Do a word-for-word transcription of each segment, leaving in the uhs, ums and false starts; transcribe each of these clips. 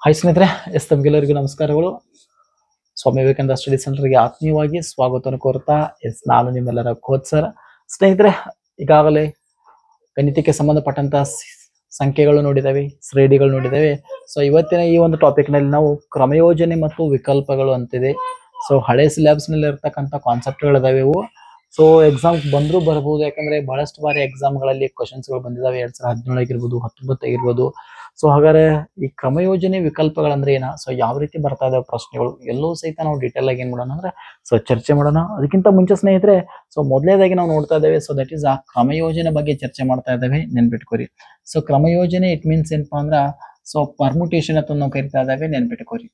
Hi ಸ್ನೇಹಿತರೆ, S ತಮಗೆಲ್ಲರಿಗೂ ನಮಸ್ಕಾರಗಳು. ಸ್ವಾಮಿ ವಿವೇಕಾನಂದ ಸ್ಟಡಿ ಸೆಂಟರ್ಗೆ ಆತ್ಮೀಯವಾಗಿ ಸ್ವಾಗತವನ್ನು ಕೋರ್ತಾ ಎಸ್ ನಾನು ನಿಮ್ಮೆಲ್ಲರ ಕೋಚ್ ಸರ್. ಸ್ನೇಹಿತರೆ, ಈಗಾಗಲೇ ಗಣಿತಕ್ಕೆ ಸಂಬಂಧಪಟ್ಟಂತ ಸಂಖ್ಯೆಗಳು ನೋಡಿದಾವೆ, ಶ್ರೇಣಿಗಳು ನೋಡಿದಾವೆ. ಸೊ ಇವತ್ತಿನ ಈ ಒಂದು ಟಾಪಿಕ್ ನಲ್ಲಿ ನಾವು ಕ್ರಮಯೋಜನೆ ಮತ್ತು ವಿಕಲ್ಪಗಳು ಅಂತಿದೆ. ಸೊ ಹಳೆ ಸಿಲೆಬಸ್ ನಲ್ಲಿ ಇರ್ತಕ್ಕಂಥ ಕಾನ್ಸೆಪ್ಟ್ ಗಳಿದಾವೆ ಇವು. ಸೊ ಎಕ್ಸಾಮ್ ಬಂದ್ರು ಬರಬಹುದು, ಯಾಕಂದ್ರೆ ಬಹಳಷ್ಟು ಬಾರಿ ಎಕ್ಸಾಮ್ ಗಳಲ್ಲಿ ಕ್ವಶನ್ಸ್ ಗಳು ಬಂದಿದಾವೆ. ಎರಡ್ ಸಾವಿರದ ಹದಿನೇಳು ಆಗಿರ್ಬೋದು, ಹತ್ತೊಂಬತ್ತು ಆಗಿರ್ಬೋದು. ಸೊ ಹಾಗಾದ್ರೆ ಈ ಕ್ರಮಯೋಜನೆ ವಿಕಲ್ಪಗಳಂದ್ರೆ ಏನ, ಸೊ ಯಾವ ರೀತಿ ಬರ್ತಾ ಇದಾವೆ ಪ್ರಶ್ನೆಗಳು, ಎಲ್ಲವೂ ಸಹಿತ ನಾವು ಡೀಟೇಲ್ ಆಗಿ ಏನ್ ಮಾಡೋಣ ಅಂದ್ರೆ ಸೊ ಚರ್ಚೆ ಮಾಡೋಣ. ಅದಕ್ಕಿಂತ ಮುಂಚೆ ಸ್ನೇಹಿತರೆ, ಸೊ ಮೊದಲನೇದಾಗಿ ನಾವು ನೋಡ್ತಾ ಇದ್ದೇವೆ, ಸೊ ದಟ್ ಈಸ್ ಆ ಕ್ರಮಯೋಜನೆ ಬಗ್ಗೆ ಚರ್ಚೆ ಮಾಡ್ತಾ ಇದ್ದೇವೆ, ನೆನ್ಪಿಟ್ಕೋರಿ. ಸೊ ಕ್ರಮಯೋಜನೆ ಇಟ್ ಮೀನ್ಸ್ ಏನಪ್ಪಾ ಅಂದ್ರ ಸೊ ಪರ್ಮುಟೇಷನ್ ಅಂತ ನಾವು ಕರಿತಾ ಇದ್ದೇವೆ, ನೆನ್ಪಿಟ್ಕೋರಿ.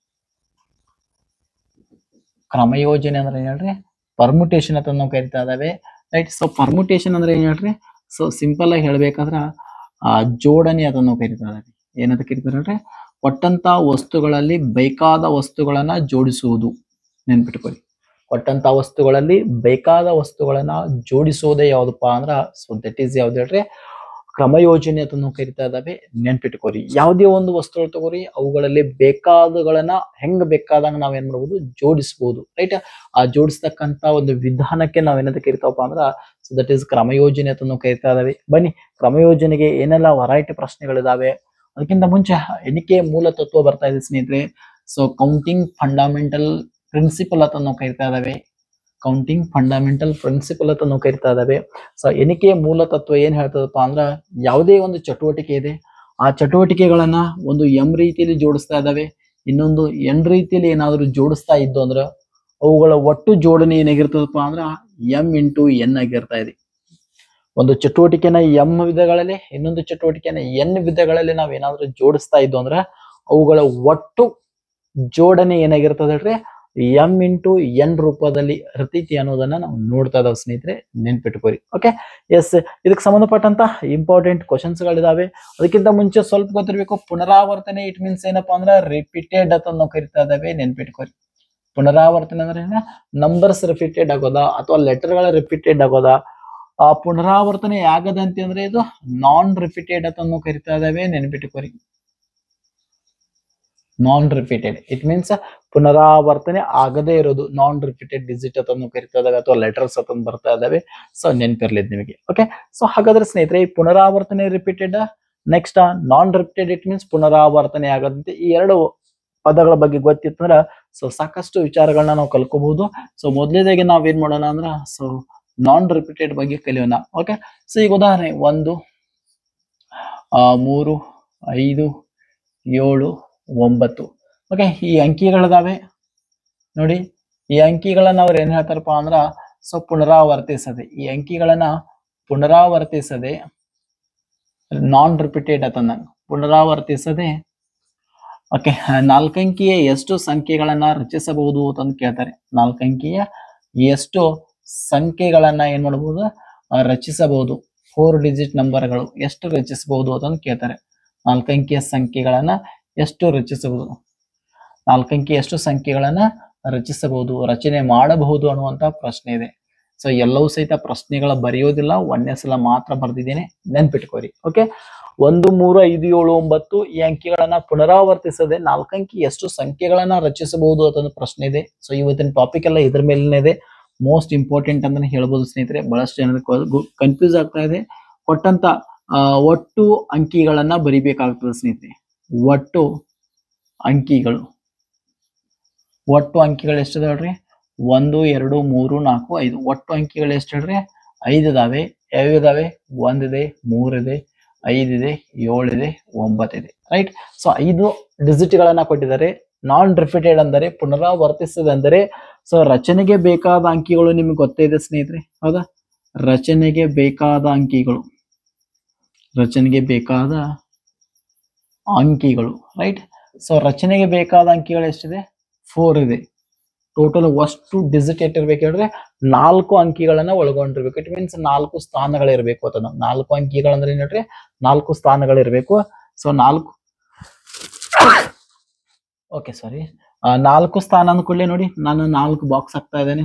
ಕ್ರಮಯೋಜನೆ ಅಂದ್ರೆ ಏನ್ ಹೇಳ್ರಿ, ಪರ್ಮುಟೇಷನ್ ಅಂತ ನಾವು ಕರಿತಾ ಇದ್ದೇವೆ, ರೈಟ್. ಸೊ ಪರ್ಮುಟೇಷನ್ ಅಂದ್ರೆ ಏನ್ ಹೇಳ್ರಿ, ಸೊ ಸಿಂಪಲ್ ಆಗಿ ಹೇಳ್ಬೇಕಂದ್ರ ಆ ಜೋಡಣೆ ಅದನ್ನು ನಾವು ಕರಿತಾ ಇದ್ದೇವೆ. ಏನಂತ ಕರಿತಾರೆ ಅಂದ್ರೆ ಕೊಟ್ಟಂತ ವಸ್ತುಗಳಲ್ಲಿ ಬೇಕಾದ ವಸ್ತುಗಳನ್ನ ಜೋಡಿಸುವುದು, ನೆನ್ಪಿಟ್ಕೊಳ್ಳಿ. ಕೊಟ್ಟಂತ ವಸ್ತುಗಳಲ್ಲಿ ಬೇಕಾದ ವಸ್ತುಗಳನ್ನ ಜೋಡಿಸುವುದೇ ಯಾವ್ದಪ್ಪ ಅಂದ್ರ ಸೊ ದಟ್ ಈಸ್ ಯಾವ್ದು ಹೇಳ್ರಿ, ಕ್ರಮಯೋಜನೆ ಅಂತ ನಾವು ಕರಿತಾ ಇದ್ದಾವೆ, ನೆನ್ಪಿಟ್ಕೋರಿ. ಯಾವುದೇ ಒಂದು ವಸ್ತುಗಳು ತಗೋರಿ, ಅವುಗಳಲ್ಲಿ ಬೇಕಾದಗಳನ್ನ ಹೆಂಗ್ ಬೇಕಾದಂಗ ನಾವ್ ಏನ್ ಮಾಡ್ಬೋದು, ಜೋಡಿಸಬಹುದು, ರೈಟ್. ಆ ಜೋಡಿಸ್ತಕ್ಕಂತ ಒಂದು ವಿಧಾನಕ್ಕೆ ನಾವ್ ಏನಂತ ಕರಿತಾವಪ್ಪ ಅಂದ್ರ ಸೊ ದಟ್ ಈಸ್ ಕ್ರಮಯೋಜನೆ ಅಂತ ನಾವು ಕರಿತಾ ಇದಾವೆ. ಬನ್ನಿ, ಕ್ರಮಯೋಜನೆಗೆ ಏನೆಲ್ಲ ವೆರೈಟಿ ಪ್ರಶ್ನೆಗಳಿದಾವೆ. ಅದಕ್ಕಿಂತ ಮುಂಚೆ ಎಣಿಕೆ ಮೂಲ ತತ್ವ ಬರ್ತಾ ಇದೆ ಸ್ನೇಹಿತರೆ. ಸೊ ಕೌಂಟಿಂಗ್ ಫಂಡಮೆಂಟಲ್ ಪ್ರಿನ್ಸಿಪಲ್ ಅಂತ ನಾವು ಕರಿತಾ ಇದಾವೆ. ಕೌಂಟಿಂಗ್ ಫಂಡಮೆಂಟಲ್ ಪ್ರಿನ್ಸಿಪಲ್ ಅಂತ ನಾವು ಕರಿತಾ ಇದಾವೆ. ಸೊ ಎಣಿಕೆಯ ಮೂಲ ತತ್ವ ಏನ್ ಹೇಳ್ತದಪ್ಪ ಅಂದ್ರ ಯಾವುದೇ ಒಂದು ಚಟುವಟಿಕೆ ಇದೆ, ಆ ಚಟುವಟಿಕೆಗಳನ್ನ ಒಂದು ಎಂ ರೀತಿಯಲ್ಲಿ ಜೋಡಿಸ್ತಾ ಇದಾವೆ, ಇನ್ನೊಂದು ಎನ್ ರೀತಿಯಲ್ಲಿ ಏನಾದ್ರು ಜೋಡಿಸ್ತಾ ಇದ್ದು ಅಂದ್ರ ಅವುಗಳ ಒಟ್ಟು ಜೋಡಣೆ ಏನಾಗಿರ್ತದಪ್ಪ ಅಂದ್ರ ಎಂ ಇಂಟು ಎನ್ ಆಗಿರ್ತಾ ಇದೆ. ಒಂದು ಚಟುವಟಿಕೆನ ಎಂ ವಿಧಗಳಲ್ಲಿ, ಇನ್ನೊಂದು ಚಟುವಟಿಕೆನ ಎನ್ ವಿಧಗಳಲ್ಲಿ ನಾವ್ ಏನಾದ್ರು ಜೋಡಿಸ್ತಾ ಇದ್ದು ಅಂದ್ರ ಅವುಗಳ ಒಟ್ಟು ಜೋಡಣೆ ಏನಾಗಿರ್ತದೆ ಹೇಳ್ರಿ, ಎಂ ಇಂಟು ಎನ್ ರೂಪದಲ್ಲಿ ಇರ್ತೈತಿ ಅನ್ನೋದನ್ನ ನಾವು ನೋಡ್ತಾ ಇದಾವೆ ಸ್ನೇಹಿತರೆ, ನೆನ್ಪಿಟ್ಕೋರಿ. Okay, S. ಇದಕ್ಕೆ ಸಂಬಂಧಪಟ್ಟಂತ ಇಂಪಾರ್ಟೆಂಟ್ ಕ್ವಶನ್ಸ್ ಗಳಿದಾವೆ. ಅದಕ್ಕಿಂತ ಮುಂಚೆ ಸ್ವಲ್ಪ ಗೊತ್ತಿರ್ಬೇಕು, ಪುನರಾವರ್ತನೆ ಇಟ್ ಮೀನ್ಸ್ ಏನಪ್ಪಾ ಅಂದ್ರ ರಿಪೀಟೆಡ್ ಅಂತ ನಾವು ಕರಿತಾ ಇದಾವೆ, ನೆನ್ಪಿಟ್ಕೋರಿ. ಪುನರಾವರ್ತನೆ ಅಂದ್ರೆ ಏನ, ನಂಬರ್ಸ್ ರಿಪೀಟೆಡ್ ಆಗೋದಾ ಅಥವಾ ಲೆಟರ್ ಗಳ ರಿಪೀಟೆಡ್ ಆಗೋದಾ. ಆ ಪುನರಾವರ್ತನೆ ಆಗದಂತೆ ಅಂದ್ರೆ ಇದು ನಾನ್ ರಿಪೀಟೆಡ್ ಅಂತ ನಾವು ಕರಿತಾ ಇದಾವೆ, ನೆನ್ಪಿಟ್ಕೋರಿ. ನಾನ್ ರಿಪೀಟೆಡ್ ಇಟ್ ಮೀನ್ಸ್ ಪುನರಾವರ್ತನೆ ಆಗದೇ ಇರೋದು, ನಾನ್ ರಿಪೀಟೆಡ್ ಡಿಜಿಟ್ ಅಂತ ಕರಿತಾ ಇದಾವೆ ಅಥವಾ ಲೆಟರ್ಸ್ ಅಂತ ಬರ್ತಾ ಇದಾವೆ. ಸೊ ನೆನ್ಪಿರ್ಲಿದ್ ನಿಮಗೆ. ಓಕೆ, ಸೊ ಹಾಗಾದ್ರೆ ಸ್ನೇಹಿತರೆ, ಈ ಪುನರಾವರ್ತನೆ repeated, next non repeated it means ಪುನರಾವರ್ತನೆ ಆಗದಂತೆ, ಈ ಎರಡು ಪದಗಳ ಬಗ್ಗೆ ಗೊತ್ತಿತ್ತಂದ್ರ ಸೊ ಸಾಕಷ್ಟು ವಿಚಾರಗಳನ್ನ ನಾವು ಕಲ್ಕೋಬಹುದು. ಸೊ ಮೊದಲನೇದಾಗಿ ನಾವ್ ಏನ್ ಮಾಡೋಣ ಅಂದ್ರ ಸೊ ನಾನ್ ರಿಪೀಟೆಡ್ ಬಗ್ಗೆ ಕಲಿಯೋಣ. ಓಕೆ, ಸೊ ಈಗ ಉದಾಹರಣೆ ಒಂದು, ಆ ಮೂರು, ಐದು, ಏಳು, ಒಂಬತ್ತು. ಓಕೆ, ಈ ಅಂಕಿಗಳಿದಾವೆ ನೋಡಿ. ಈ ಅಂಕಿಗಳನ್ನ ಅವ್ರು ಏನ್ ಹೇಳ್ತಾರಪ್ಪ ಅಂದ್ರ ಸೊ ಪುನರಾವರ್ತಿಸದೆ, ಈ ಅಂಕಿಗಳನ್ನ ಪುನರಾವರ್ತಿಸದೆ, ನಾನ್ ರಿಪೀಟೆಡ್ ಅತನ್ನ ಪುನರಾವರ್ತಿಸದೆ. ಓಕೆ, ನಾಲ್ಕಂಕಿಯ ಎಷ್ಟು ಸಂಖ್ಯೆಗಳನ್ನ ರಚಿಸಬಹುದು ಅಂತ ಕೇಳ್ತಾರೆ. ನಾಲ್ಕಂಕಿಯ ಎಷ್ಟು ಸಂಖ್ಯೆಗಳನ್ನ ಏನ್ ಮಾಡಬಹುದು, ರಚಿಸಬಹುದು. ಫೋರ್ ಡಿಜಿಟ್ ನಂಬರ್ಗಳು ಎಷ್ಟು ರಚಿಸಬಹುದು ಅಂತ ಕೇಳ್ತಾರೆ. ನಾಲ್ಕಂಕಿಯ ಸಂಖ್ಯೆಗಳನ್ನ ಎಷ್ಟು ರಚಿಸಬಹುದು, ನಾಲ್ಕಂಕಿ ಎಷ್ಟು ಸಂಖ್ಯೆಗಳನ್ನ ರಚಿಸಬಹುದು, ರಚನೆ ಮಾಡಬಹುದು ಅನ್ನುವಂತ ಪ್ರಶ್ನೆ ಇದೆ. ಸೊ ಎಲ್ಲವೂ ಸಹಿತ ಪ್ರಶ್ನೆಗಳ ಬರೆಯೋದಿಲ್ಲ, ಒಂದೇ ಸಲ ಮಾತ್ರ ಬರ್ದಿದ್ದೇನೆ, ನೆನ್ಪಿಟ್ಕೋರಿ. ಓಕೆ, ಒಂದು, ಮೂರು, ಐದು, ಏಳು, ಒಂಬತ್ತು ಈ ಅಂಕಿಗಳನ್ನ ಪುನರಾವರ್ತಿಸದೆ ನಾಲ್ಕಂಕಿ ಎಷ್ಟು ಸಂಖ್ಯೆಗಳನ್ನ ರಚಿಸಬಹುದು ಅಂತ ಪ್ರಶ್ನೆ ಇದೆ. ಸೊ ಇವತ್ತಿನ ಟಾಪಿಕ್ ಎಲ್ಲ ಇದ್ರ ಮೇಲಿನ ಇದೆ, ಮೋಸ್ಟ್ ಇಂಪಾರ್ಟೆಂಟ್ ಅಂತಾನೆ ಹೇಳ್ಬೋದು ಸ್ನೇಹಿತರೆ. ಬಹಳಷ್ಟು ಜನರಿಗೆ ಕನ್ಫ್ಯೂಸ್ ಆಗ್ತಾ ಇದೆ. ಕೊಟ್ಟಂತ ಆ ಒಟ್ಟು ಅಂಕಿಗಳನ್ನ ಬರಿಬೇಕಾಗ್ತದೆ ಸ್ನೇಹಿತರೆ. ಒಟ್ಟು ಅಂಕಿಗಳು, ಒಟ್ಟು ಅಂಕಿಗಳು ಎಷ್ಟಿದೆ ಹೇಳ್ರಿ, ಒಂದು, ಎರಡು, ಮೂರು, ನಾಲ್ಕು, ಐದು. ಒಟ್ಟು ಅಂಕಿಗಳು ಎಷ್ಟು ಹೇಳ್ರಿ, ಐದು ಇದಾವೆ. ಯಾವ ಇದಾವೆ, ಒಂದಿದೆ, ಮೂರಿದೆ, ಐದಿದೆ, ಏಳಿದೆ, ಒಂಬತ್ತಿದೆ, ರೈಟ್. ಸೊ ಐದು ಡಿಜಿಟ್ ಗಳನ್ನ ಕೊಟ್ಟಿದ್ದಾರೆ. ನಾನ್ ರಿಪೀಟೆಡ್ ಅಂದರೆ ಪುನರಾವರ್ತಿಸದಂದರೆ ಸೊ ರಚನೆಗೆ ಬೇಕಾದ ಅಂಕಿಗಳು ನಿಮ್ಗೆ ಗೊತ್ತೇ ಇದೆ ಸ್ನೇಹಿತರೆ, ಹೌದಾ. ರಚನೆಗೆ ಬೇಕಾದ ಅಂಕಿಗಳು, ರಚನೆಗೆ ಬೇಕಾದ ಅಂಕಿಗಳು, ರೈಟ್. ಸೊ ರಚನೆಗೆ ಬೇಕಾದ ಅಂಕಿಗಳು ಎಷ್ಟಿದೆ, ಫೋರ್ ಇದೆ. ಟೋಟಲ್ ಅಷ್ಟು ಡಿಜಿಟ್ ಎಷ್ಟಿರ್ಬೇಕು ಹೇಳ್ರಿ, ನಾಲ್ಕು ಅಂಕಿಗಳನ್ನ ಒಳಗೊಂಡಿರ್ಬೇಕು. ಇಟ್ ಮೀನ್ಸ್ ನಾಲ್ಕು ಸ್ಥಾನಗಳಿರ್ಬೇಕು ಅಥವಾ ನಾಲ್ಕು ಅಂಕಿಗಳಂದ್ರೆ ಏನ್ ಹೇಳ್ರಿ, ನಾಲ್ಕು ಸ್ಥಾನಗಳಿರ್ಬೇಕು. ಸೊ ನಾಲ್ಕು ಓಕೆ ಸಾರಿ ನಾಲ್ಕು ಸ್ಥಾನ ಅಂದ್ಕೊಳ್ಳಿ. ನೋಡಿ, ನಾನು ನಾಲ್ಕು ಬಾಕ್ಸ್ ಹಾಕ್ತಾ ಇದ್ದೇನೆ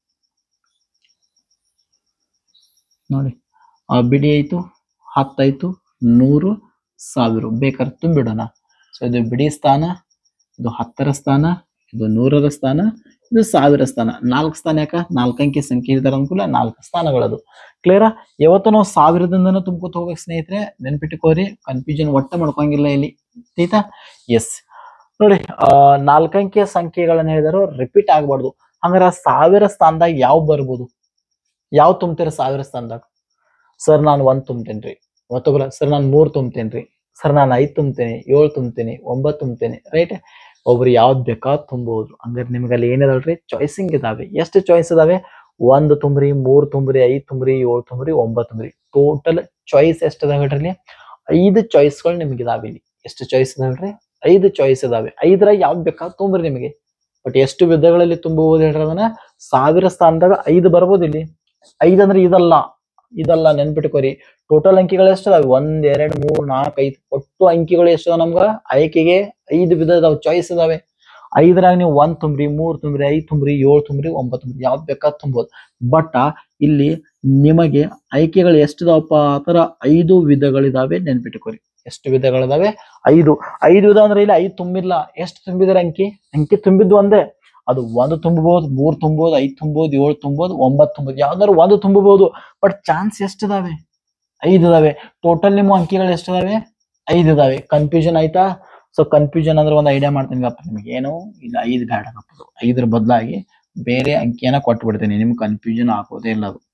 ನೋಡಿ. ಬಿಡಿ ಆಯ್ತು, ಹತ್ತಾಯ್ತು, ನೂರು, ಸಾವಿರ ಬೇಕಾದ್ರೆ ತುಂಬಿಡೋಣ. ಸೊ ಇದು ಬಿಡಿ ಸ್ಥಾನ, ಇದು ಹತ್ತರ ಸ್ಥಾನ, ಇದು ನೂರರ ಸ್ಥಾನ, ಇದು ಸಾವಿರ ಸ್ಥಾನ. ನಾಲ್ಕು ಸ್ಥಾನ ಯಾಕ ನಾಲ್ಕು ಅಂಕಿ ಸಂಖ್ಯೆ ಇರ್ತಾರೆ ಅನುಕೂಲ ನಾಲ್ಕು ಸ್ಥಾನಗಳದು. ಕ್ಲಿಯರ್? ಯಾವತ್ತು ನಾವು ಸಾವಿರದಿಂದನೂ ತುಂಬ್ಕೊತ ಹೋಗ್ಬೇಕು ಸ್ನೇಹಿತರೆ, ನೆನ್ಪಿಟ್ಟುಕೋರಿ, ಕನ್ಫ್ಯೂಷನ್ ಒಟ್ಟ ಮಾಡ್ಕೊಂಗಿಲ್ಲ ಇಲ್ಲಿ. ಆಯ್ತಾ? ಎಸ್ ನೋಡಿ, ಆ ನಾಲ್ಕು ಅಂಕಿಯ ಸಂಖ್ಯೆಗಳನ್ನ ಹೇಳಿದಾರು ರಿಪೀಟ್ ಆಗ್ಬಾರ್ದು. ಹಂಗಾರ ಸಾವಿರ ಸ್ಥಾನದಾಗ ಯಾವ ಬರ್ಬೋದು, ಯಾವ ತುಂಬ್ತೀರ ಸಾವಿರ ಸ್ಥಾನದಾಗ? ಸರ್ ನಾನು ಒಂದ್ ತುಂಬ್ತೇನ್ರಿ, ಮತ್ತೊಬ್ಬರ ಸರ್ ನಾನು ಮೂರ್ ತುಂಬ್ತೇನ್ರಿ, ಸರ್ ನಾನು ಐದ್ ತುಂಬ್ತೇನೆ, ಏಳು ತುಂಬ್ತೇನೆ, ಒಂಬತ್ತು ತುಂಬ್ತೇನೆ. ರೈಟ್? ಒಬ್ರು ಯಾವ್ದು ಬೇಕಾದ್ ತುಂಬಬಹುದು. ಹಂಗಾರೆ ನಿಮ್ಗೆ ಅಲ್ಲಿ ಏನಿದಾವ್ರಿ ಚಾಯ್ಸಿಂಗ್ ಇದಾವೆ. ಎಷ್ಟು ಚಾಯ್ಸ್ ಇದಾವೆ? ಒಂದು ತುಂಬ್ರಿ, ಮೂರ್ ತುಂಬ್ರಿ, ಐದ್ ತುಂಬ್ರಿ, ಏಳು ತುಂಬ್ರಿ, ಒಂಬತ್ತು ತುಂಬ್ರಿ. ಟೋಟಲ್ ಚಾಯ್ಸ್ ಎಷ್ಟು ಇದಾವೆ ಹೇಳ್ರಿ? ಐದು ಚಾಯ್ಸ್ಗಳು ನಿಮ್ಗೆ ಇದಾವೆ ಇಲ್ಲಿ. ಎಷ್ಟು ಚಾಯ್ಸ್ ಇದಾವ್ರಿ? ಐದು ಚಾಯ್ಸ್ ಇದಾವೆ. ಐದರಾಗ ಯಾವ್ದು ಬೇಕಾದ್ ತುಂಬ್ರಿ ನಿಮಗೆ. ಬಟ್ ಎಷ್ಟು ವಿಧಗಳಲ್ಲಿ ತುಂಬಬಹುದು ಹೇಳ್ರಿ ಅದನ್ನ? ಸಾವಿರ ಸ್ಥಾನದಾಗ ಐದು ಬರ್ಬೋದು ಇಲ್ಲಿ. ಐದ್ ಅಂದ್ರೆ ಇದಲ್ಲ, ಇದಲ್ಲ, ನೆನ್ಪಿಟ್ಕೋರಿ. ಟೋಟಲ್ ಅಂಕಿಗಳು ಎಷ್ಟು ಅದಾವೆ? ಒಂದ್ ಎರಡ್ ಮೂರ್ ನಾಲ್ಕು ಐದು. ಒಟ್ಟು ಅಂಕಿಗಳು ಎಷ್ಟು ಅದಾವ ನಮ್ಗ? ಆಯ್ಕೆಗೆ ಐದು ವಿಧ ಇದಾವೆ, ಚಾಯ್ಸ್ ಇದಾವೆ. ಐದರಾಗ ನೀವು ಒಂದ್ ತುಂಬ್ರಿ, ಮೂರ್ ತುಂಬ್ರಿ, ಐದ್ ತುಂಬ್ರಿ, ಏಳು ತುಂಬ್ರಿ, ಒಂಬತ್ತು ತುಂಬ್ರಿ, ಯಾವ್ದು ಬೇಕಾದ್ ತುಂಬೋದು. ಬಟ್ ಇಲ್ಲಿ ನಿಮಗೆ ಆಯ್ಕೆಗಳು ಎಷ್ಟಿದಾವಪ್ಪ ಆತರ ಐದು ವಿಧಗಳಿದಾವೆ, ನೆನ್ಪಿಟ್ಕೋರಿ. ಎಷ್ಟು ವಿಧಗಳಿದಾವೆ? ಐದು. ಐದು ವಿಧ ಅಂದ್ರೆ ಇಲ್ಲಿ ಐದು ತುಂಬಿಲ್ಲ. ಎಷ್ಟು ತುಂಬಿದ್ರೆ ಅಂಕಿ? ಅಂಕಿ ತುಂಬಿದ್ದು ಒಂದೇ. ಅದು ಒಂದು ತುಂಬಬಹುದು, ಮೂರ್ ತುಂಬಬಹುದು, ಐದ್ ತುಂಬಬಹುದು, ಏಳು ತುಂಬಬಹುದು, ಒಂಬತ್ತು ತುಂಬಬಹುದು, ಯಾವ್ದಾದ್ರು ಒಂದು ತುಂಬಬಹುದು. ಬಟ್ ಚಾನ್ಸ್ ಎಷ್ಟಿದಾವೆ? ಐದು ಇದಾವೆ. ಟೋಟಲ್ ನಿಮ್ಮ ಅಂಕಿಗಳು ಎಷ್ಟಿದಾವೆ? ಐದು ಇದಾವೆ. ಕನ್ಫ್ಯೂಷನ್ ಆಯ್ತಾ? ಸೊ ಕನ್ಫ್ಯೂಷನ್ ಅಂದ್ರೆ ಒಂದು ಐಡಿಯಾ ಮಾಡ್ತೀನಿ ಗಪ್ಪ ನಿಮಗೆ. ಏನು ಇಲ್ಲ, ಐದು ಬೇಡ ಗಪ್ಪ, ಐದರ ಬದಲಾಗಿ ಬೇರೆ ಅಂಕಿಯನ್ನ ಕೊಟ್ಟು ಬಿಡ್ತೀನಿ, ನಿಮ್ಗೆ ಕನ್ಫ್ಯೂಷನ್ ಆಗೋದೇ ಇಲ್ಲ ಅದು.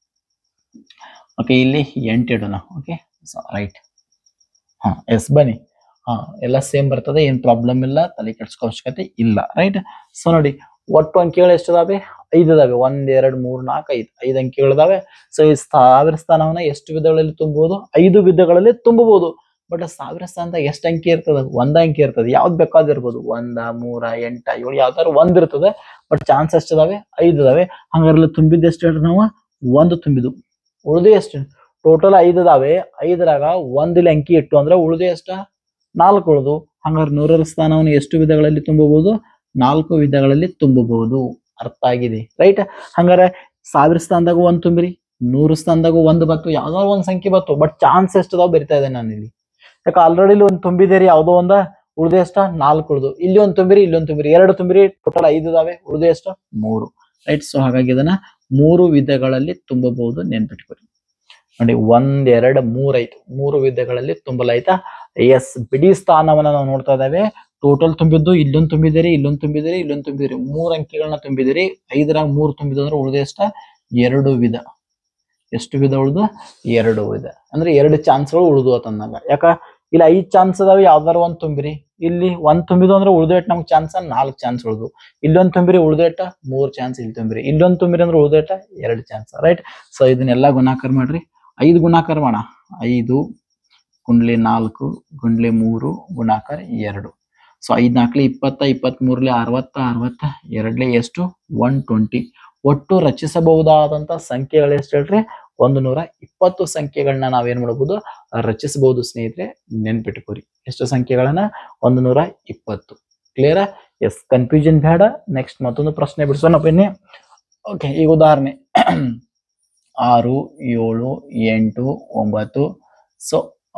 ಓಕೆ, ಇಲ್ಲಿ ಎಂಟು ಇಡೋಣ. Okay, right. ಹಾ ಎಸ್, ಬನ್ನಿ. ಹಾ ಎಲ್ಲ ಸೇಮ್ ಬರ್ತದೆ, ಏನ್ ಪ್ರಾಬ್ಲಮ್ ಇಲ್ಲ, ತಲೆ ಕೆಡ್ಸ್ಕೋ ಅವಶ್ಯಕತೆ ಇಲ್ಲ. ರೈಟ್? ಸೊ ನೋಡಿ, ಒಟ್ಟು ಅಂಕಿಗಳು ಎಷ್ಟಿದಾವೆ? ಐದು ಇದಾವೆ. ಒಂದ್ ಎರಡ್ ಮೂರ್ ನಾಲ್ಕು ಐದು ಐದು ಅಂಕಿಗಳಿದಾವೆ. ಸೊ ಈ ಸಾವಿರ ಸ್ಥಾನವನ್ನ ಎಷ್ಟು ವಿಧಗಳಲ್ಲಿ ತುಂಬಬಹುದು? ಐದು ವಿಧಗಳಲ್ಲಿ ತುಂಬಬಹುದು. ಬಟ್ ಸಾವಿರ ಸ್ಥಾನದಾಗ ಎಷ್ಟು ಅಂಕಿ ಇರ್ತದ? ಒಂದ್ ಅಂಕಿ ಇರ್ತದೆ. ಯಾವ್ದು ಬೇಕಾದಿರ್ಬೋದು, ಒಂದ ಮೂರ ಎಂಟ ಏಳು ಯಾವ್ದಾದ್ರು ಒಂದ್ ಇರ್ತದೆ. ಬಟ್ ಚಾನ್ಸ್ ಎಷ್ಟಿದಾವೆ? ಐದು ಇದಾವೆ. ಹಂಗಾರಲ್ಲಿ ತುಂಬಿದ್ದು ಎಷ್ಟು ಹೇಳ್ರಿ ನಾವು? ಒಂದು ತುಂಬಿದ್ದು. ಉಳಿದು ಎಷ್ಟು? ಟೋಟಲ್ ಐದು ಇದಾವೆ. ಐದರಾಗ ಒಂದಿಲ್ಲಿ ಅಂಕಿ ಇಟ್ಟು ಅಂದ್ರೆ ಉಳಿದು ಎಷ್ಟ? ನಾಲ್ಕು ಉಳಿದು. ಹಂಗಾರೆ ನೂರರ ಸ್ಥಾನವನ್ನು ಎಷ್ಟು ವಿಧಗಳಲ್ಲಿ ತುಂಬಬಹುದು? ನಾಲ್ಕು ವಿಧಗಳಲ್ಲಿ ತುಂಬಬಹುದು. ಅರ್ಥ ಆಗಿದೆ? ರೈಟ್? ಹಂಗಾರೆ ಸಾವಿರ ಸ್ಥಾನದಾಗ ಒಂದ್ ತುಂಬಿರಿ, ನೂರು ಸ್ಥಾನದಾಗ ಒಂದ್ ಬತ್ತು, ಯಾವ್ದೋ ಒಂದ್ ಸಂಖ್ಯೆ ಬತ್ತು. ಬಟ್ ಚಾನ್ಸ್ ಎಷ್ಟದಾವ್ ಬರಿತಾ ಇದೆ ನಾನು ಇಲ್ಲಿ. ಯಾಕೆ ಆಲ್ರೆಡಿ ಇಲ್ಲಿ ಒಂದ್ ತುಂಬಿದೇರಿ, ಯಾವ್ದೋ ಒಂದ. ಉಳಿದು ಎಷ್ಟ? ನಾಲ್ಕು ಉಳಿದು. ಇಲ್ಲಿ ಒಂದ್ ತುಂಬಿರಿ, ಇಲ್ಲೊಂದ್ ತುಂಬಿರಿ, ಎರಡು ತುಂಬಿರಿ, ಟೋಟಲ್ ಐದು ಇದಾವೆ. ಉಳಿದು ಎಷ್ಟು? ಮೂರು. ರೈಟ್? ಸೊ ಹಾಗಾಗಿ ಇದನ್ನ ಮೂರು ವಿಧಗಳಲ್ಲಿ ತುಂಬಬಹುದು, ನೆನ್ಪಿಟ್ಕೊಳ್ಳಿ. ನೋಡಿ, ಒಂದ್ ಎರಡ್ ಮೂರ್ ಐದು, ಮೂರು ವಿಧಗಳಲ್ಲಿ ತುಂಬಲಾಯ್ತಾ? ಎಸ್, ಬಿಡಿ ಸ್ಥಾನವನ್ನ ನಾವು ನೋಡ್ತಾ ಇದ್ದೇವೆ. ಟೋಟಲ್ ತುಂಬಿದ್ದು ಇಲ್ಲೊಂದು ತುಂಬಿದಿರಿ, ಇಲ್ಲೊಂದು ತುಂಬಿದಿರಿ, ಇಲ್ಲೊಂದು ತುಂಬಿದಿರಿ, ಮೂರ್ ಅಂಕಿಗಳನ್ನ ತುಂಬಿದಿರಿ. ಐದರಾಗ ಮೂರ್ ತುಂಬಿದ ಅಂದ್ರೆ ಉಳಿದ ಎಷ್ಟ? ಎರಡು ವಿಧ. ಎಷ್ಟು ವಿಧ ಉಳಿದು? ಎರಡು ವಿಧ. ಅಂದ್ರೆ ಎರಡು ಚಾನ್ಸ್ಗಳು ಉಳಿದು ಅಂತಂದಾಗ. ಯಾಕ ಇಲ್ಲಿ ಐದ್ ಚಾನ್ಸ್ ಅದಾವೆ, ಯಾವ್ದಾರು ಒಂದ್ ತುಂಬಿರಿ. ಇಲ್ಲಿ ಒಂದ್ ತುಂಬಿದು ಅಂದ್ರೆ ಉಳಿದು ಎಟ್ ನಮ್ಗೆ ಚಾನ್ಸ್? ನಾಲ್ಕು ಚಾನ್ಸ್ ಉಳಿದು. ಇಲ್ಲೊಂದ್ ತುಂಬಿರಿ, ಉಳಿದು ಎಟ್ಟ? ಮೂರ್ ಚಾನ್ಸ್. ಇಲ್ಲಿ ತುಂಬಿರಿ, ಇಲ್ಲೊಂದ್ ತುಂಬಿರಿ ಅಂದ್ರೆ ಉಳಿದು ಎಟ್ಟ? ಎರಡು ಚಾನ್ಸ್. ರೈಟ್? ಸೊ ಇದನ್ನೆಲ್ಲ ಗುಣಾಕಾರ ಮಾಡ್ರಿ. ಐದು ಗುಣಾಕಾರ ಮಾಡ. ಐದು ಗುಂಡ್ಲೆ ನಾಲ್ಕು ಗುಂಡ್ಲೆ ಮೂರು ಗುಣಾಕಾರ ಎರಡು. ಸೊ ಐದ್ ನಾಲ್ಕಲಿ ಇಪ್ಪತ್ತ, ಇಪ್ಪತ್ತ್ ಮೂರ್ಲಿ ಅರವತ್ತ, ಅರವತ್ತ ಎರಡ್ಲೆ ಎಷ್ಟು? One twenty. ಒಟ್ಟು ರಚಿಸಬಹುದಾದಂತ ಸಂಖ್ಯೆಗಳು ಎಷ್ಟು ಹೇಳ್ರಿ? ಒಂದು ನೂರ ಇಪ್ಪತ್ತು ಸಂಖ್ಯೆಗಳನ್ನ ನಾವೇನ್ ಮಾಡಬಹುದು? ರಚಿಸಬಹುದು ಸ್ನೇಹಿತರೆ, ನೆನ್ಪಿಟ್ಕೋರಿ. ಎಷ್ಟು ಸಂಖ್ಯೆಗಳನ್ನ? ಒಂದು ನೂರ ಇಪ್ಪತ್ತು. ಕ್ಲಿಯರ್? ಎಸ್, ಕನ್ಫ್ಯೂಷನ್ ಬೇಡ. ನೆಕ್ಸ್ಟ್ ಮತ್ತೊಂದು ಪ್ರಶ್ನೆ ಬಿಡಿಸೋಣ ಬನ್ನಿ. ಓಕೆ, ಈಗ ಉದಾಹರಣೆ ಆರು, ಏಳು, ಎಂಟು, ಒಂಬತ್ತು. ಸೊ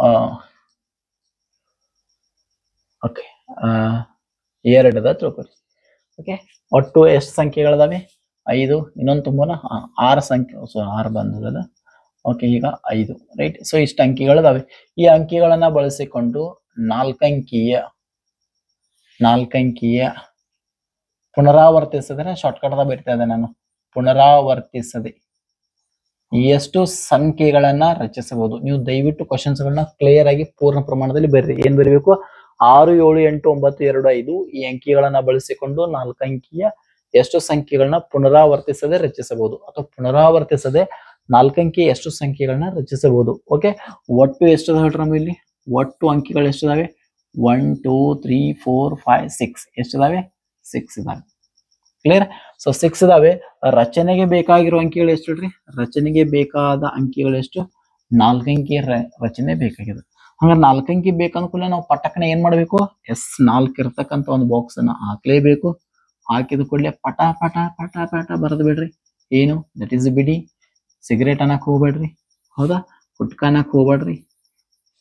ಓಕೆ, ಎರಡದ ತಿಳ್ಕೊರಿ. ಓಕೆ, ಒಟ್ಟು ಎಷ್ಟು ಸಂಖ್ಯೆಗಳಿದಾವೆ? ಐದು. ಇನ್ನೊಂದು ತುಂಬೋಣ. ಆರು ಸಂಖ್ಯೆ. ಸೊ ಆರು ಬಂದದಲ್ಲ. ಓಕೆ, ಈಗ ಐದು. ರೈಟ್? ಸೊ ಇಷ್ಟು ಅಂಕಿಗಳಿದಾವೆ. ಈ ಅಂಕಿಗಳನ್ನ ಬಳಸಿಕೊಂಡು ನಾಲ್ಕಂಕಿಯ ನಾಲ್ಕಂಕಿಯ ಪುನರಾವರ್ತಿಸಿದ್ರೆ, ಶಾರ್ಟ್ಕಟ್ ದಾಗ ಬರಿತಾ ಇದ್ದೆ ನಾನು, ಪುನರಾವರ್ತಿಸದೆ ಎಷ್ಟು ಸಂಖ್ಯೆಗಳನ್ನ ರಚಿಸಬಹುದು? ನೀವು ದಯವಿಟ್ಟು ಕ್ವಶನ್ಸ್ ಗಳನ್ನ ಕ್ಲಿಯರ್ ಆಗಿ ಪೂರ್ಣ ಪ್ರಮಾಣದಲ್ಲಿ ಬರೀರಿ. ಏನ್ ಬರೀಬೇಕು? ಆರು, ಏಳು, ಎಂಟು, ಒಂಬತ್ತು, ಎರಡು, ಐದು ಈ ಅಂಕಿಗಳನ್ನ ಬಳಸಿಕೊಂಡು ನಾಲ್ಕಂಕಿಯ ಎಷ್ಟು ಸಂಖ್ಯೆಗಳನ್ನ ಪುನರಾವರ್ತಿಸದೆ ರಚಿಸಬಹುದು, ಅಥವಾ ಪುನರಾವರ್ತಿಸದೆ ನಾಲ್ಕಂಕಿ ಎಷ್ಟು ಸಂಖ್ಯೆಗಳನ್ನ ರಚಿಸಬಹುದು. ಓಕೆ, ಒಟ್ಟು ಎಷ್ಟು ಹೇಳ್ರಿ ನಮ್ಮ ಇಲ್ಲಿ? ಒಟ್ಟು ಅಂಕಿಗಳು ಎಷ್ಟಿದಾವೆ? One two three four five six. ಎಷ್ಟಿದಾವೆ? ಸಿಕ್ಸ್ ಇದಾವೆ. ಕ್ಲಿಯರ್? ಸೊ ಸಿಕ್ಸ್ ಇದಾವೆ. ರಚನೆಗೆ ಬೇಕಾಗಿರೋ ಅಂಕಿಗಳು ಎಷ್ಟು ಹೇಳ್ರಿ? ರಚನೆಗೆ ಬೇಕಾದ ಅಂಕಿಗಳು ಎಷ್ಟು? ನಾಲ್ಕಂಕಿ ರಚನೆ ಬೇಕಾಗಿದೆ. ಹಂಗಾರೆ ನಾಲ್ಕಂಕಿ ಬೇಕಂದ್ಕೂಲೆ ನಾವು ಪಟಕನ ಏನ್ ಮಾಡ್ಬೇಕು? ಎಸ್, ನಾಲ್ಕು ಇರ್ತಕ್ಕಂಥ ಒಂದು ಬಾಕ್ಸ್ ಅನ್ನ ಹಾಕ್ಲೇಬೇಕು. ಹಾಕಿದ ಕೂಡಲೇ ಪಟ ಪಟ ಪಟ ಪಟ ಬರೆದು ಬಿಡ್ರಿ. ಏನು? ದಟ್ ಈಸ್ ಬಿಡಿ. ಸಿಗರೇಟ್ ಅನ್ನಕ್ ಹೋಗ್ಬೇಡ್ರಿ, ಹೌದಾ? ಗುಟ್ಕ ಅನ್ನಕ್ ಹೋಗ್ಬೇಡ್ರಿ,